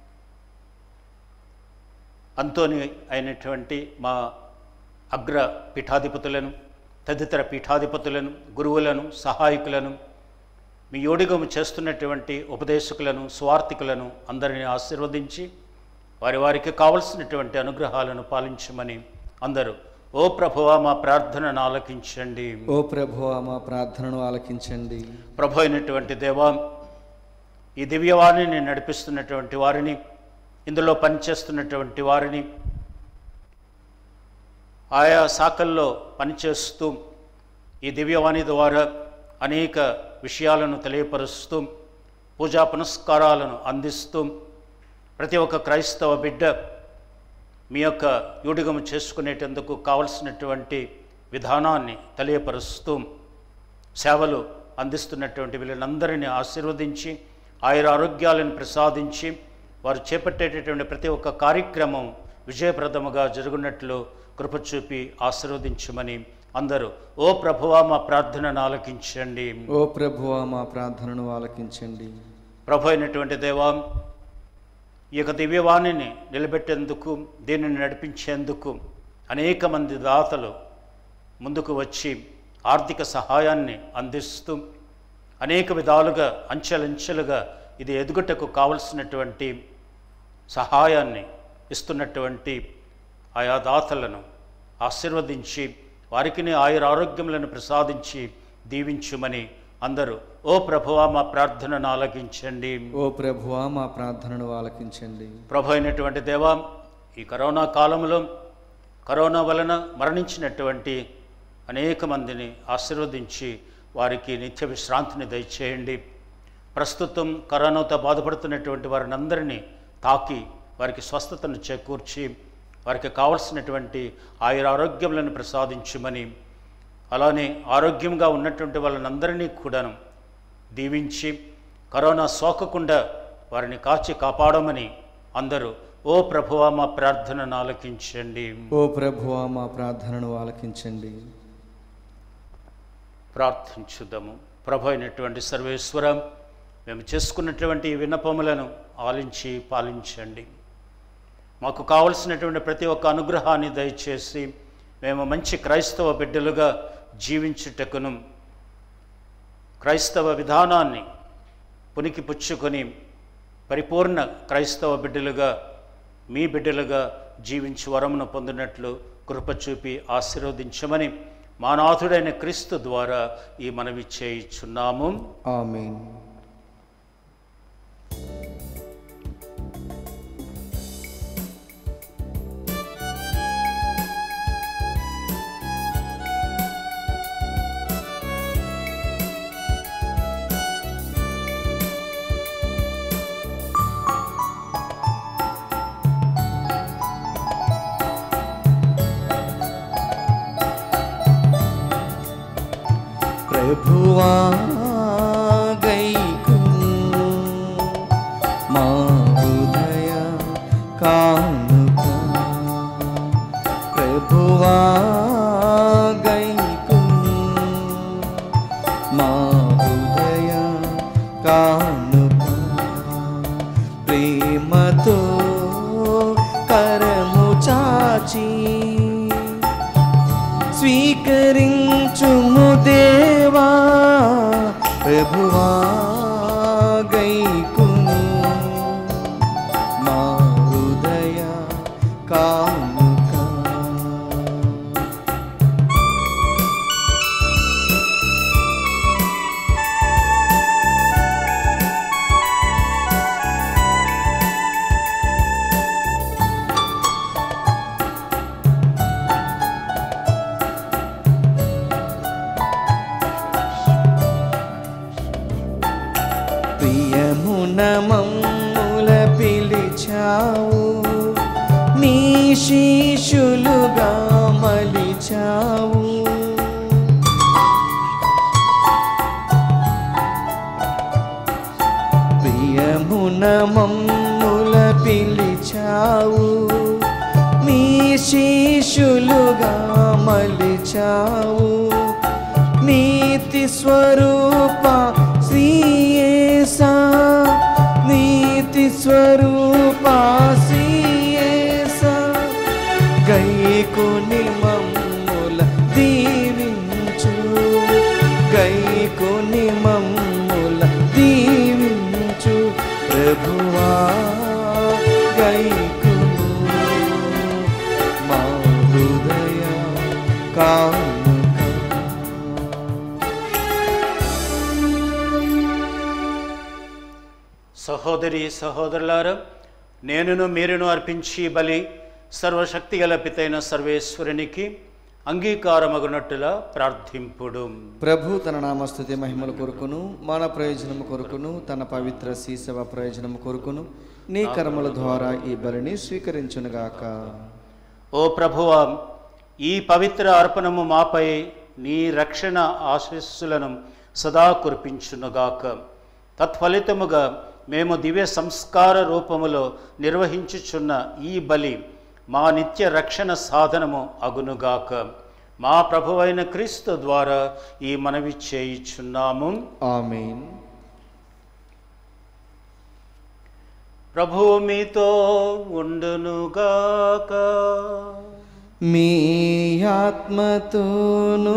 అంతోని అయినటువంటి మా అగ్ర పీఠాధిపతులను, తదితర పీఠాధిపతులను, గురువులను, సహాయకులను, మీ యోడిగము చేస్తున్నటువంటి ఉపదేశకులను, స్వార్థికులను అందరినీ ఆశీర్వదించి వారి వారికి కావలసినటువంటి అనుగ్రహాలను పాలించమని అందరూ ఓ ప్రభువా మా ప్రార్థనను ఆలకించండి. ఓ ప్రభువా మా ప్రార్థనను ఆలకించండి. ప్రభు అయినటువంటి దేవా, ఈ దివ్యవాణిని నడిపిస్తున్నటువంటి వారిని, ఇందులో పనిచేస్తున్నటువంటి వారిని, ఆయా శాఖల్లో పనిచేస్తూ ఈ దివ్యవాణి ద్వారా అనేక విషయాలను తెలియపరుస్తూ, పూజా పునస్కారాలను అందిస్తూ, ప్రతి ఒక్క క్రైస్తవ బిడ్డ మీ యొక్క యూడిగము చేసుకునేటందుకు కావలసినటువంటి విధానాన్ని తెలియపరుస్తూ సేవలు అందిస్తున్నటువంటి వీళ్ళందరినీ ఆశీర్వదించి ఆయుర ఆరోగ్యాలను ప్రసాదించి వారు చేపట్టేటటువంటి ప్రతి ఒక్క కార్యక్రమం విజయప్రదముగా జరుగునట్లు కృప చూపి ఆశీర్వదించమని అందరూ ఓ ప్రభువా మా ప్రార్థనను ఆలకించండి. ఓ ప్రభువా మా ప్రార్థనను ఆలకించండి. ప్రభు అయినటువంటి దేవా, ఈ యొక్క దివ్యవాణిని నిలబెట్టేందుకు, దీనిని నడిపించేందుకు అనేక మంది దాతలు ముందుకు వచ్చి ఆర్థిక సహాయాన్ని అందిస్తూ అనేక విధాలుగా అంచెలంచెలుగా ఇది ఎదుగుటకు కావలసినటువంటి సహాయాన్ని ఇస్తున్నటువంటి ఆయా దాతలను ఆశీర్వదించి వారికి ఆయుర ఆరోగ్యములను ప్రసాదించి దీవించుమని అందరూ ఓ ప్రభువా మా ప్రార్థనను ఆలకించండి. ఓ ప్రభువా మా ప్రార్థనను ఆలకించండి. ప్రభు అయినటువంటి దేవా, ఈ కరోనా కాలంలో కరోనా వలన మరణించినటువంటి అనేక మందిని ఆశీర్వదించి వారికి నిత్య విశ్రాంతిని దయచేయండి. ప్రస్తుతం కరోనాతో బాధపడుతున్నటువంటి వారిని అందరినీ తాకి వారికి స్వస్థతను చేకూర్చి వారికి కావలసినటువంటి ఆయుర ఆరోగ్యములను ప్రసాదించమని, అలానే ఆరోగ్యంగా ఉన్నటువంటి వాళ్ళనందరినీ కూడాను దీవించి కరోనా సోకకుండా వారిని కాచి కాపాడమని అందరూ ఓ ప్రభువా మా ప్రార్థనను ఆలకించండి. ఓ ప్రభువా మా ప్రార్థనను ఆలకించండి. ప్రార్థించుదాము. ప్రభు అయినటువంటి సర్వేశ్వర, మేము చేసుకున్నటువంటి ఈ విన్నపములను ఆలించి పాలించండి. మాకు కావలసినటువంటి ప్రతి ఒక్క అనుగ్రహాన్ని దయచేసి మేము మంచి క్రైస్తవ బిడ్డలుగా జీవించుటకును, క్రైస్తవ విధానాన్ని పునికి పుచ్చుకొని పరిపూర్ణ క్రైస్తవ బిడ్డలుగా, మీ బిడ్డలుగా జీవించి వరమును పొందినట్లు కృప చూపి ఆశీర్వదించమని మా నాథుడైన క్రీస్తు ద్వారా ఈ మనవి చేయుచున్నాము. ఆమేన్. ప్రభువా గైకొను మా హృదయ కానుక, ప్రభువా గైకొను మా హృదయ కానుక, ప్రేమతో కరము చాచి స్వీకరించుము దేవా, ప్రభువా గైకొను మా హృదయ కానుక. ప్రియమున మమ్ముల పిలిచావు, నీ శిష్యులుగా మలిచావు. ప్రియమున మమ్ముల పిలిచావు, నీ శిష్యులుగా మలిచావు. నీతి స్వరూప శ్రీయేసా, నీతి స్వరూప శ్రీయేసా, గైకొని మమ్ముల దీవించు, గైకొని మమ్ముల దీవించు, ప్రభువా గైకొను మా హృదయ కానుక. సహోదరి సహోదరులారా, నేనును మీరును అర్పించి బలి సర్వశక్తి గల పితైన సర్వేశ్వరునికి అంగీకారమగునట్టులా ప్రార్థింపుడు. ప్రభు తన నామస్తుతి మహిమల కొరకును, మన ప్రయోజనము కొరకును, తన పవిత్ర శీసవ ప్రయోజనము కొరకును నీ కర్మల ద్వారా ఈ బలిని స్వీకరించునుగాక. ఓ ప్రభువా, ఈ పవిత్ర అర్పణము మాపై నీ రక్షణ ఆశీస్సులను సదా కురిపించునుగాక. తత్ఫలితముగా మేము దివ్య సంస్కార రూపములో నిర్వహించుచున్న ఈ బలి మా నిత్య రక్షణ సాధనము అగునుగాక. మా ప్రభువైన క్రీస్తు ద్వారా ఈ మనవి చేయుచున్నాము. ఆమేన్. ప్రభువు మీతో ఉండునుగాక. మీ ఆత్మతోనూ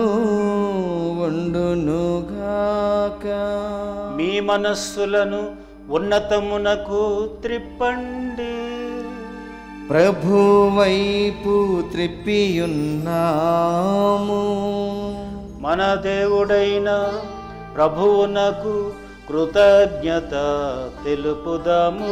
ఉండునుగాక. మీ మనస్సులను ఉన్నతమునకు త్రిప్పండి. ప్రభు వైపు త్రిప్పియున్నాము. మన దేవుడైన ప్రభువునకు కృతజ్ఞత తెలుపుదాము.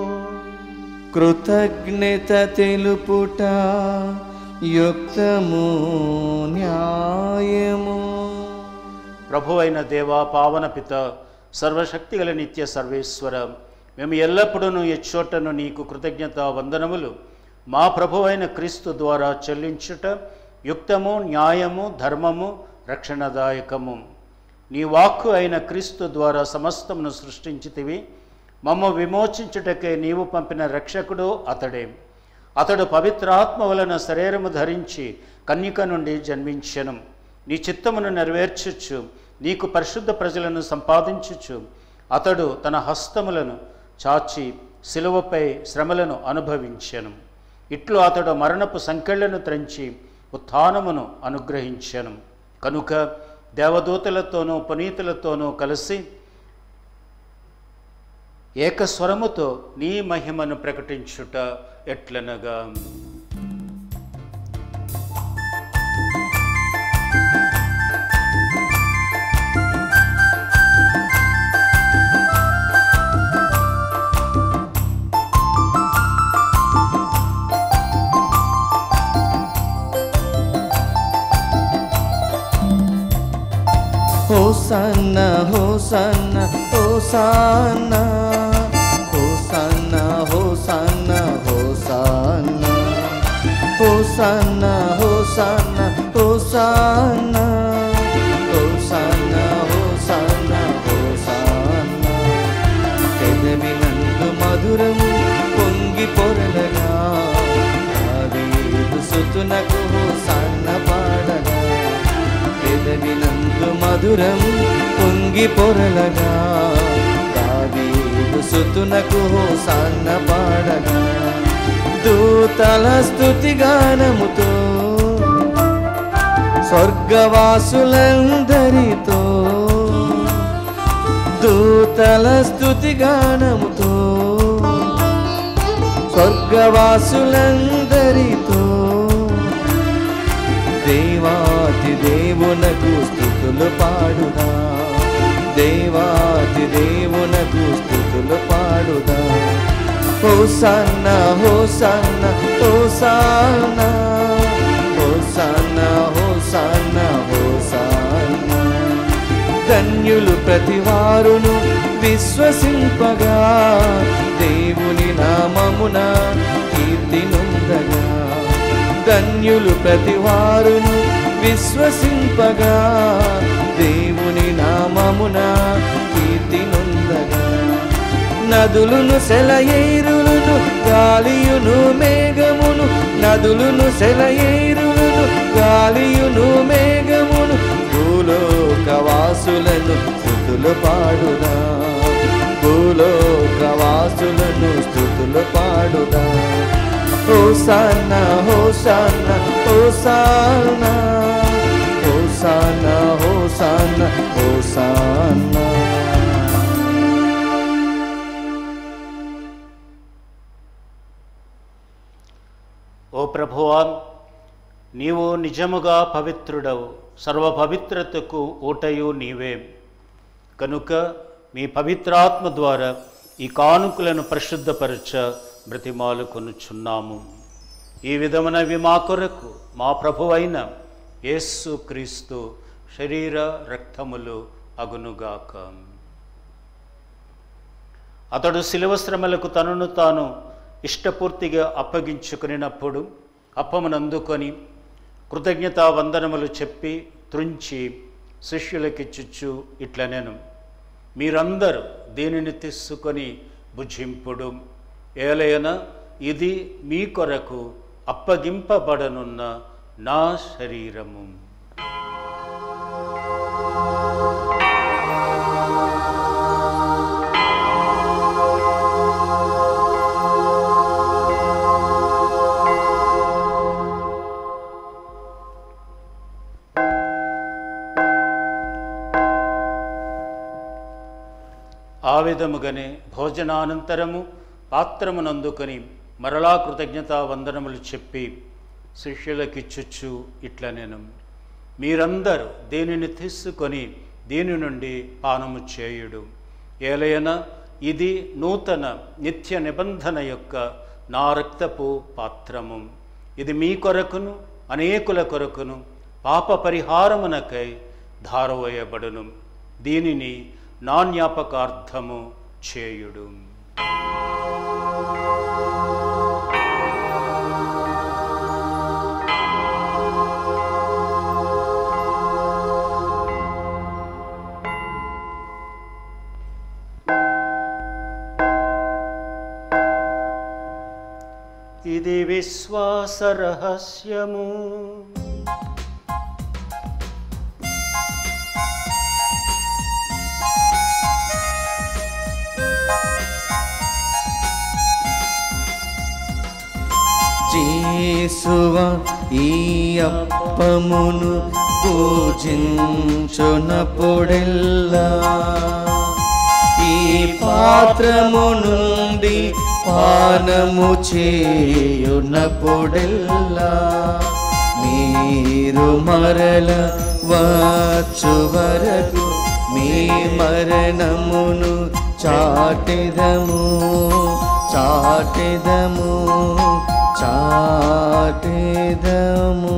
కృతజ్ఞత తెలుపుట యుక్తము, న్యాయము. ప్రభువైన దేవా, పావన పిత, సర్వశక్తి గల నిత్య సర్వేశ్వర, మేము ఎల్లప్పుడూ ఎచ్చోటను నీకు కృతజ్ఞత వందనములు మా ప్రభువైన క్రీస్తు ద్వారా చెల్లించుట యుక్తము, న్యాయము, ధర్మము, రక్షణదాయకము. నీ వాక్కు అయిన క్రీస్తు ద్వారా సమస్తమును సృష్టించితివి. మమ్మ విమోచించుటకే నీవు పంపిన రక్షకుడు అతడే. అతడు పవిత్రాత్మ వలన శరీరము ధరించి కన్యక నుండి జన్మించెను. నీ చిత్తమును నెరవేర్చుచు నీకు పరిశుద్ధ ప్రజలను సంపాదించుచు అతడు తన హస్తములను చాచి శిలువపై శ్రమలను అనుభవించెను. ఇట్లు అతడు మరణపు సంకెళ్లను త్రెంచి ఉత్థానమును అనుగ్రహించెను. కనుక దేవదూతలతోనూ పునీతులతోనూ కలిసి ఏకస్వరముతో నీ మహిమను ప్రకటించుట ఎట్లనగా, హోసన్న హోసన్న హోసన్న హోసన్న హోసన్న హోసన్న హోసన్న హోసన్న హోసన్న హోసన్న హోసన్న హోసన్న పెదవినందు మధురము పొంగి పొరలగా దావీదు సుతునకు హోసన్న పాడగా. పెదవినందు మధురం పొంగి పొరలగా దావీదు సుతునకు హోసన్న పాడగా. దూతల స్తుతి గానముతో స్వర్గవాసులందరితో దూతల స్తుతి గానముతో స్వర్గవాసులందరితో దేవాతి దేవునకు స్తుతులు పాడుదా. దేవాతి దేవునకు స్తుతులు పాడుదా. హోసన్న హోసన్న హోసన్న హోసన్న హోసన్న హోసన్న. ధన్యులు ప్రతివారును విశ్వసింపగా దేవుని నామమున కీర్తి నొందగా. ధన్యులు ప్రతివారును విశ్వసింపగా దేవుని నామమున కీర్తి నొందగా. నదులును సెలయేరులను గాలియును మేఘమును నదులును సెలయేరులను గాలియును మేఘమును భూలోకవాసులను స్తుతులు పాడుదా. భూలోకవాసులను స్తుతులు పాడుదా. హోసన్న హోసన్న హోసన్న హోసన్న హోసన్న హోసన్న. ఓ ప్రభువా, నీవు నిజముగా పవిత్రుడవు, సర్వపవిత్రతకు ఊటయు నీవే. కనుక మీ పవిత్రాత్మ ద్వారా ఈ కానుకలను పరిశుద్ధపరచ బ్రతిమాలు కొనుచున్నాము. ఈ విధమునవి మా కొరకు మా ప్రభువైన యేసు క్రీస్తు శరీర రక్తములు అగునుగాక. అతడు శిలువ శ్రమలకు తనను తాను ఇష్టపూర్తిగా అప్పగించుకునినప్పుడు అప్పమునందుకొని కృతజ్ఞతా వందనములు చెప్పి త్రుంచి శిష్యులకిచ్చుచు ఇట్లనెను, మీరందరూ దీనిని తీసుకొని భుజింపుడు. ఏలయన ఇది మీ కొరకు అప్పగింపబడనున్న నా శరీరము. ఆ విధముగానే భోజనానంతరము పాత్రమునందుకొని మరలా కృతజ్ఞతా వందనములు చెప్పి శిష్యులకిచ్చుచు ఇట్లనెను, మీరందరూ దీనిని తీసుకొని దీని నుండి పానము చేయుడు. ఏలయన ఇది నూతన నిత్య నిబంధన యొక్క నా రక్తపు పాత్రము. ఇది మీ కొరకును అనేకుల కొరకును పాప పరిహారమునకై ధారవేయబడును. దీనిని నా జ్ఞాపకార్థము చేయుడు. ఇది విశ్వాస రహస్యము. యేసువా ఈ అప్పమును పూజించునప్పుడెల్లా, ఈ పాత్రము నుండి పానము చేయునప్పుడెల్లా, మీరు మరల వచ్చు వరకు మీ మరణమును చాటెదము చాటెదము చాటెదము.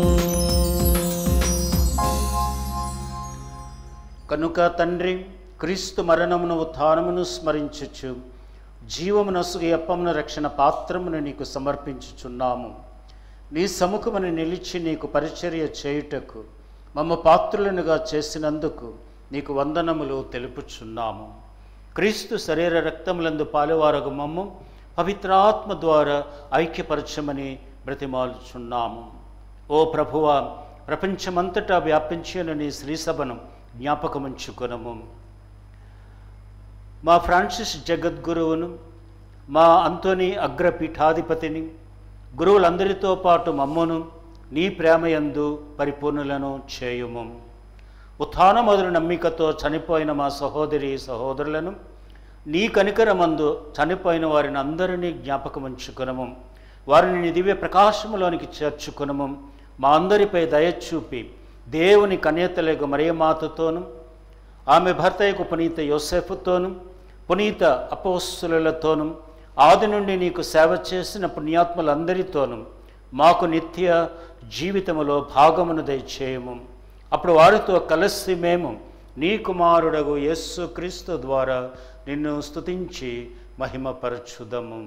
కనుక తండ్రి, క్రీస్తు మరణమును ఉత్థానమును స్మరించుచు జీవమునసుగు అప్పమును రక్షణ పాత్రమును నీకు సమర్పించుచున్నాము. నీ సముఖమును నిలిచి నీకు పరిచర్య చేయుటకు మమ్మ పాత్రులనుగా చేసినందుకు నీకు వందనములు తెలుపుచున్నాము. క్రీస్తు శరీర రక్తములందు పాలువారగు మమ్ము పవిత్రాత్మ ద్వారా ఐక్యపరచమని బ్రతిమాలుచున్నాము. ఓ ప్రభువా, ప్రపంచమంతటా వ్యాపించిన నీ శ్రీసభను జ్ఞాపకముంచుకొనము. మా ఫ్రాన్సిస్ జగద్గురువును, మా అంతోని అగ్రపీఠాధిపతిని, గురువులందరితో పాటు మమ్మను నీ ప్రేమయందు పరిపూర్ణులను చేయుము. ఉత్థాన మొదలు నమ్మికతో చనిపోయిన మా సహోదరి సహోదరులను నీ కనికరమందు చనిపోయిన వారిని అందరినీ జ్ఞాపకముంచుకొనము. వారిని నీ దివ్య ప్రకాశములోనికి చేర్చుకొనము. మా అందరిపై దయచూపి దేవుని కన్యతలేగు మరియమాతతోను, ఆమె భర్తయకు పునీత యోసేఫుతోను, పునీత అపోస్తులతోను, ఆది నుండి నీకు సేవ చేసిన పుణ్యాత్ములందరితోనూ మాకు నిత్య జీవితములో భాగమును దయచేయము. అప్పుడు వారితో కలిసి మేము నీ కుమారుడగు యేసు క్రీస్తు ద్వారా నిన్ను స్తుతించి మహిమపరచుదము.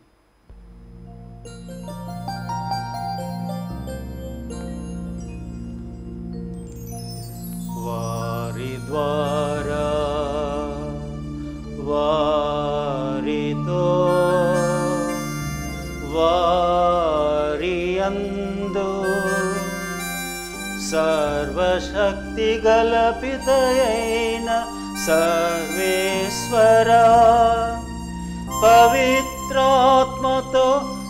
వారి ద్వారా వారితో వారి అందు సర్వశక్తి గల పితయైన సర్వేశ్వరా, పవిత్రాత్మతో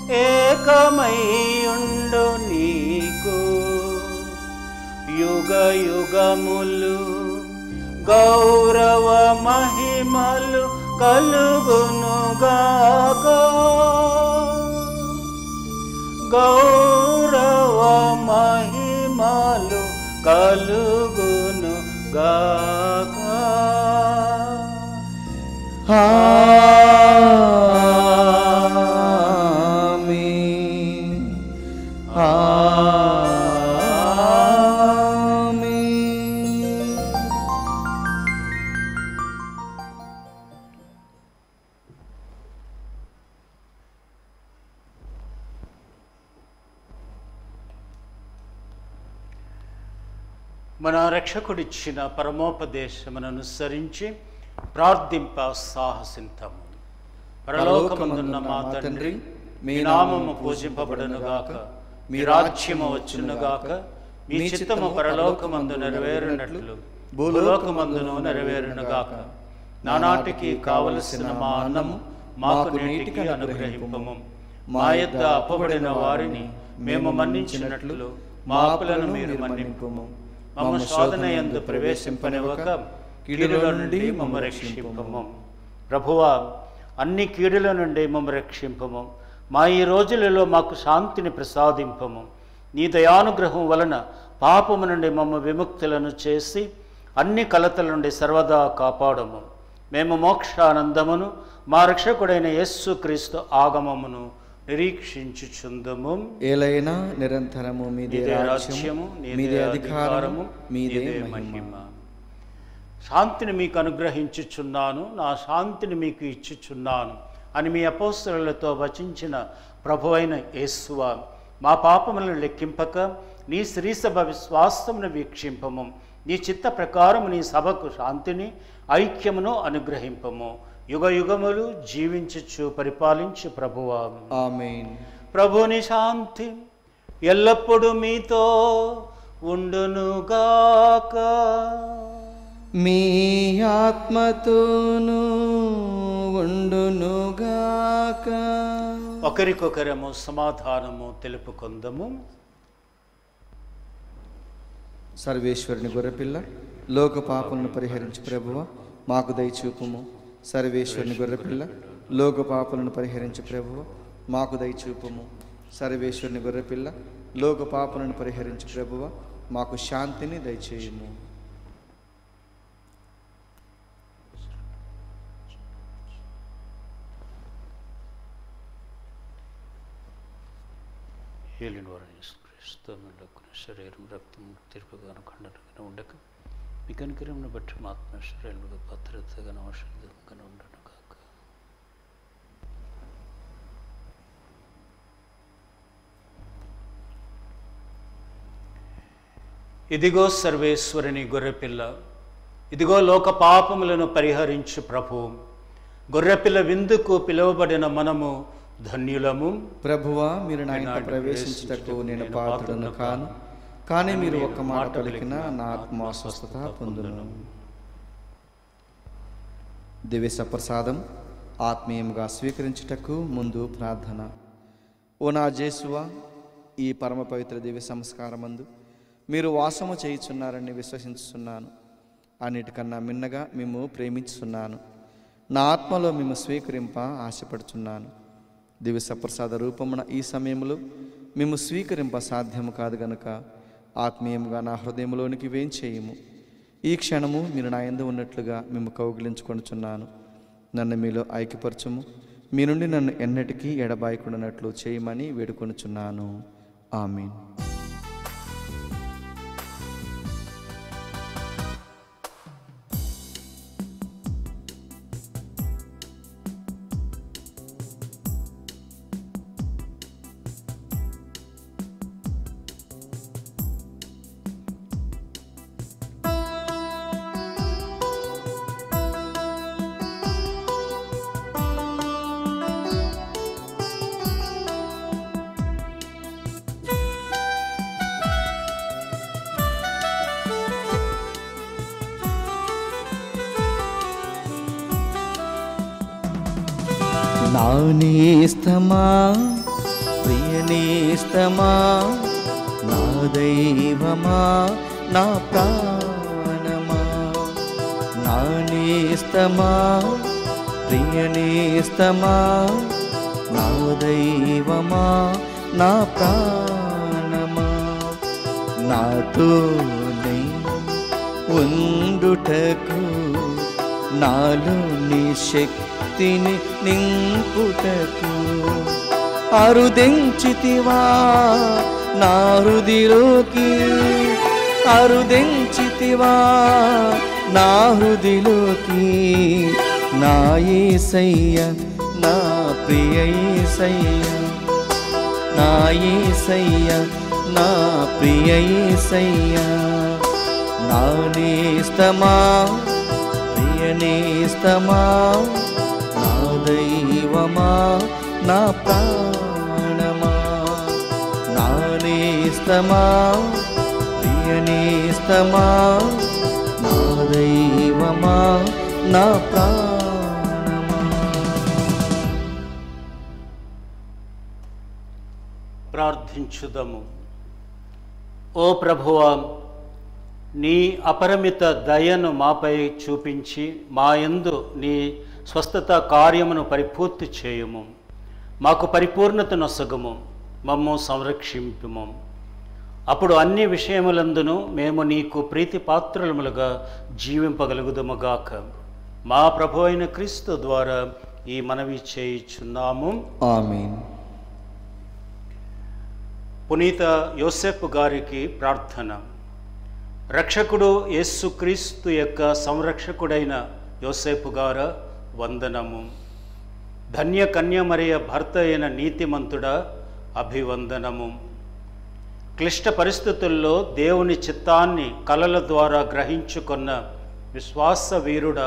ఏకమైయుండు నీకు యుగ యుగములు గౌరవ మహిమలు కలుగునుగాక. గౌరవ మహిమలు కలుగును గాక. ఆమేన్ ఆమేన్. మన రక్షకుడిచ్చిన పరమోపదేశమును అనుసరించి ప్రార్థింప సాహసింతము. పరలోకమందున్న మా తండ్రి, మీ నామము పూజింపబడునుగాక, మీ రాజ్యము వచ్చునుగాక, మీ చిత్తము పరలోకమందు నెరవేరునట్లు భూలోకమందును నెరవేరునుగాక. నానాటికి కావలసిన మా అన్నము మాకు నేటికి అనుగ్రహింపము. మా యొద్ద అప్పబడిన వారిని మేము మన్నించినట్లు మా అప్పులను మీరు మన్నింపుము. మమ్మ శోధన యందు ప్రవేశింపనివ్వక కీడుల నుండి మమ్మ రక్షింపము. ప్రభువా, అన్ని కీడుల నుండి మమ్మ రక్షింపము. మా ఈ రోజులలో మాకు శాంతిని ప్రసాదింపము. నీ దయానుగ్రహం వలన పాపము నుండి మమ్మ విముక్తులను చేసి అన్ని కలతల నుండి సర్వదా కాపాడము. మేము మోక్షానందమును మా రక్షకుడైన యేసు క్రీస్తు ఆగమమును నిరీక్షించుచుందము. ఏలైనా నిరంతరము మీదే రాజ్యము, మీదే అధికారము, మీదే మహిమ. శాంతిని మీకు అనుగ్రహించుచున్నాను, నా శాంతిని మీకు ఇచ్చుచున్నాను అని మీ అపోస్తలులతో వచించిన ప్రభువైన యేసువా, మా పాపములను లెక్కింపక నీ శ్రీసభ విశ్వాసమును వీక్షింపము. నీ చిత్త ప్రకారము నీ సభకు శాంతిని ఐక్యమును అనుగ్రహింపము. యుగ యుగములు జీవించుచు పరిపాలించు ప్రభువా. ఆమేన్. ప్రభుని శాంతి ఎల్లప్పుడూ మీతో ఉండునుగాక. మీ ఆత్మతోనూ ఉండునుగాక. ఒకరికొకరము సమాధానము తెలుపుకొందము. సర్వేశ్వరుని గొర్రెపిల్ల, లోక పాపలను పరిహరించు ప్రభువ మాకు దయచూపుము. సర్వేశ్వరుని గొర్రెపిల్ల, లోక పాపలను పరిహరించు ప్రభువ మాకు దయచూపుము. సర్వేశ్వరుని గొర్రెపిల్ల, లోక పాపలను పరిహరించు ప్రభువ మాకు శాంతిని దయచేయుము. ఏలిన వారిని యేసుక్రీస్తునకు శరీరం రక్తం తీర్పుగాను ఖండనగాను ఉండక మీ కనికరమును బట్టి మా ఆత్మ శరీరముగా భద్రతగాను ఔషధంగాను ఉండను కాక. ఇదిగో సర్వేశ్వరుని గొర్రెపిల్ల, ఇదిగో లోక పాపములను పరిహరించు ప్రభు. గొర్రెపిల్ల విందుకు పిలువబడిన మనము ధన్యులము. ప్రభువా, మీరు నా ఇంట ప్రవేశించుటకు నేను పాత్రుడను కాను, కానీ మీరు ఒక్క మాట పలికిన నా ఆత్మ స్వస్థత పొందును. దివ్య ప్రసాదం ఆత్మీయంగా స్వీకరించుటకు ముందు ప్రార్థన. ఓ నా జేసువా, ఈ పరమ పవిత్ర దివ్య సంస్కారమందు మీరు వాసము చేయుచున్నారని విశ్వసించుచున్నాను. అన్నిటికన్నా మిన్నగా మేము ప్రేమించుచున్నాను. నా ఆత్మలో మేము స్వీకరింప ఆశపడుచున్నాను. దివ్య సప్రసాద రూపమున ఈ సమయంలో మేము స్వీకరింప సాధ్యము కాదు గనుక ఆత్మీయంగా నా హృదయంలోనికి వేంచేయము. ఈ క్షణము మీరు నా యందు ఉన్నట్లుగా మేము కౌగిలించుకొనుచున్నాను. నన్ను మీలో ఐక్యపరచుము. మీ నుండి నన్ను ఎన్నటికీ ఎడబాయకుండానట్లు చేయమని వేడుకొనుచున్నాను. ఆమేన్. నా నేస్తమా, ప్రియ నేస్తమా, నా దైవమా, నా ప్రాణమా. నా నేస్తమా, ప్రియ నేస్తమా, నా దైవమా, నా ప్రాణమా. నాతోనే ఉండుటకు నాలో నీ శక్తిని నింపుటకు అరుదెంచితివా నా హృదిలోకి, అరుదెంచితివా నా హృదిలోకి. నా యేసయ్య, నా ప్రియ యేసయ్య, నా యేసయ్య, నా ప్రియ యేసయ్య. నా నేస్తమా, ప్రియ నేస్తమా, నా దైవమా, నా ప్రాణమా. నా నేస్తమా, ప్రియ నేస్తమా, నా దైవమా, నా ప్రాణమా. ప్రార్థించుదము. ఓ ప్రభువా, నీ అపరిమిత దయను మాపై చూపించి మా యందు నీ స్వస్థత కార్యమును పరిపూర్తి చేయుము. మాకు పరిపూర్ణత నొసగుము, మమ్ము సంరక్షింపుము. అప్పుడు అన్ని విషయములందును మేము నీకు ప్రీతిపాత్రులములుగా జీవింపగలుగుదముగాక. మా ప్రభు అయిన క్రీస్తు ద్వారా ఈ మనవి చేయుచున్నాము. ఆమేన్. పునీత యోసేపు గారికి ప్రార్థన. రక్షకుడు యేసుక్రీస్తు యొక్క సంరక్షకుడైన యోసేపు గారు వందనము. ధన్య కన్యమరియ భర్త అయిన నీతిమంతుడా అభివందనము. క్లిష్ట పరిస్థితుల్లో దేవుని చిత్తాన్ని కలల ద్వారా గ్రహించుకున్న విశ్వాస వీరుడ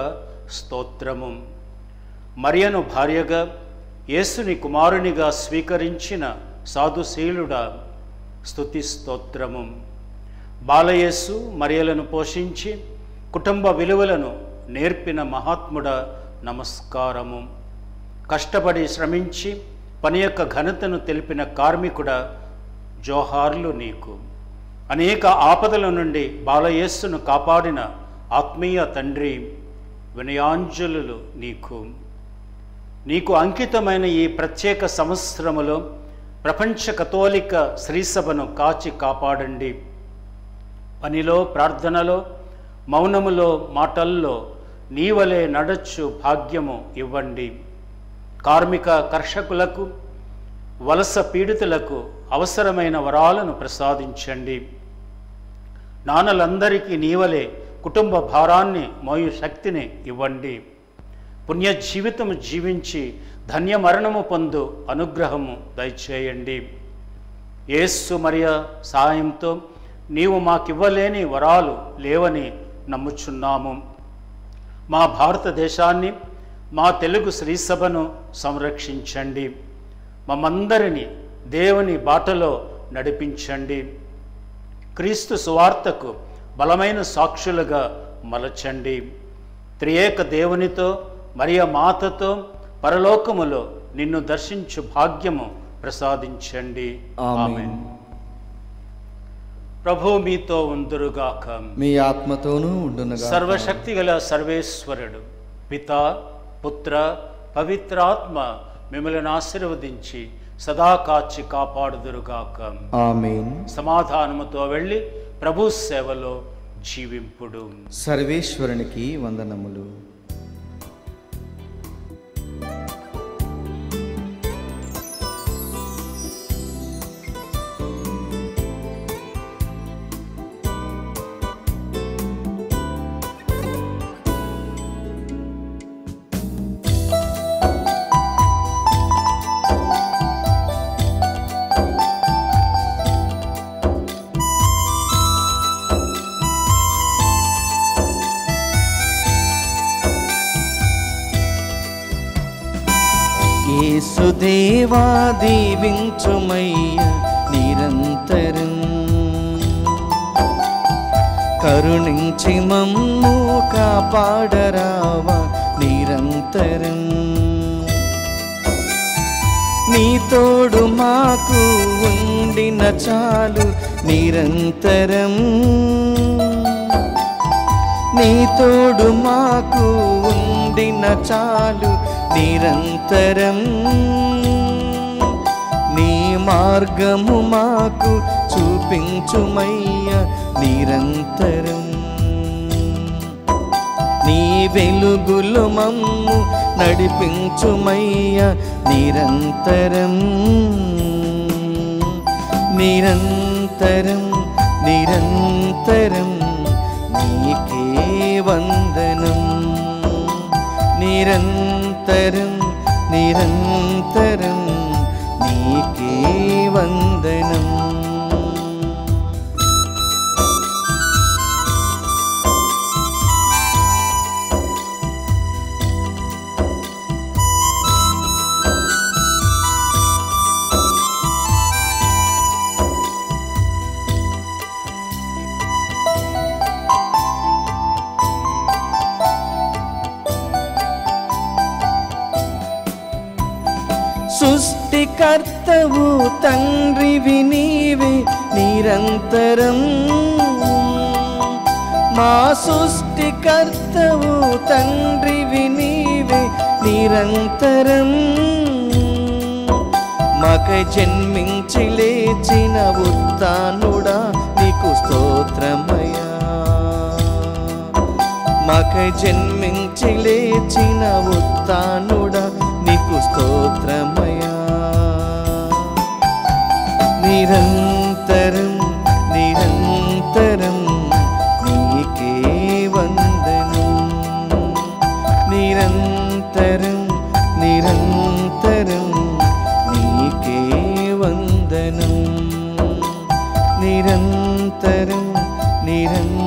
స్తోత్రము. మరియను భార్యగా యేసుని కుమారునిగా స్వీకరించిన సాధుశీలుడా స్తుతి స్తోత్రము. బాలయేసు మరియలను పోషించి కుటుంబ విలువలను నేర్పిన మహాత్ముడ నమస్కారము. కష్టపడి శ్రమించి పని యొక్క ఘనతను తెలిపిన కార్మికుడ జోహార్లు నీకు. అనేక ఆపదల నుండి బాలయేసును కాపాడిన ఆత్మీయ తండ్రి వినయాంజలులు నీకు. నీకు అంకితమైన ఈ ప్రత్యేక సంవత్సరములో ప్రపంచ కథోలిక శ్రీసభను కాచి కాపాడండి. పనిలో, ప్రార్థనలో, మౌనములో, మాటల్లో నీవలే నడచు భాగ్యము ఇవ్వండి. కార్మిక కర్షకులకు, వలస పీడితులకు అవసరమైన వరాలను ప్రసాదించండి. నాన్నలందరికీ నీవలే కుటుంబ భారాన్ని మోయు శక్తిని ఇవ్వండి. పుణ్య జీవితము జీవించి ధన్య మరణము పొందు అనుగ్రహము దయచేయండి. యేసు మరియ సహాయంతో నీవు మాకివ్వలేని వరాలు లేవని నమ్ముచున్నాము. మా భారతదేశాన్ని, మా తెలుగు శ్రీసభను సంరక్షించండి. మమ్మందరినీ దేవుని బాటలో నడిపించండి. క్రీస్తు సువార్తకు బలమైన సాక్షులుగా మలచండి. త్రియేక దేవునితో మరియ మాతతో పరలోకములో నిన్ను దర్శించు భాగ్యము ప్రసాదించండి. ఆమేన్. ప్రభు మీతో ఉందురుగాక. మీ ఆత్మతోనూ ఉండునుగాక. సర్వశక్తి గల సర్వేశ్వరుడు పితా, పుత్ర, పవిత్రాత్మ మిమ్మల్ని ఆశీర్వదించి సదా కాచి కాపాడుదురుగాక. ఆమేన్. సమాధానముతో వెళ్ళి ప్రభు సేవలో జీవింపుడు. సర్వేశ్వరునికి వందనములు. యేసుదేవా దీవించుమయ్య నిరంతరం, కరుణించి మమ్ము కాపాడరావా నిరంతరం. నీ తోడు మాకు ఉండిన చాలు నిరంతరం, నీ తోడు మాకు ఉండిన చాలు నిరంతరం. నీ మార్గము మాకు చూపించుమయ్య నిరంతరం. నీ వెలుగులు మమ్ము నడిపించుమయ్య నిరంతరం. నిరంతరం నిరంతరం నీకే వందనం. నిరంతరం నిరంతరం నీకే వందనం. సృష్టికర్తవు తండ్రివి నీవే నిరంతరం, మా సృష్టికర్తవు తండ్రివి నీవే నిరంతరం. మాకై జన్మించి లేచిన ఉత్థానుడా నీకు స్తోత్రమయ్యా. మాకై జన్మించి లేచిన ఉత్థానుడా నీకు స్తోత్రమయ్యా. నిరంతరం నిరంతరం నీకే వందనం. నిరంతరం నిరంతరం నీకే వందనం. నిరంతరం నిరంతరం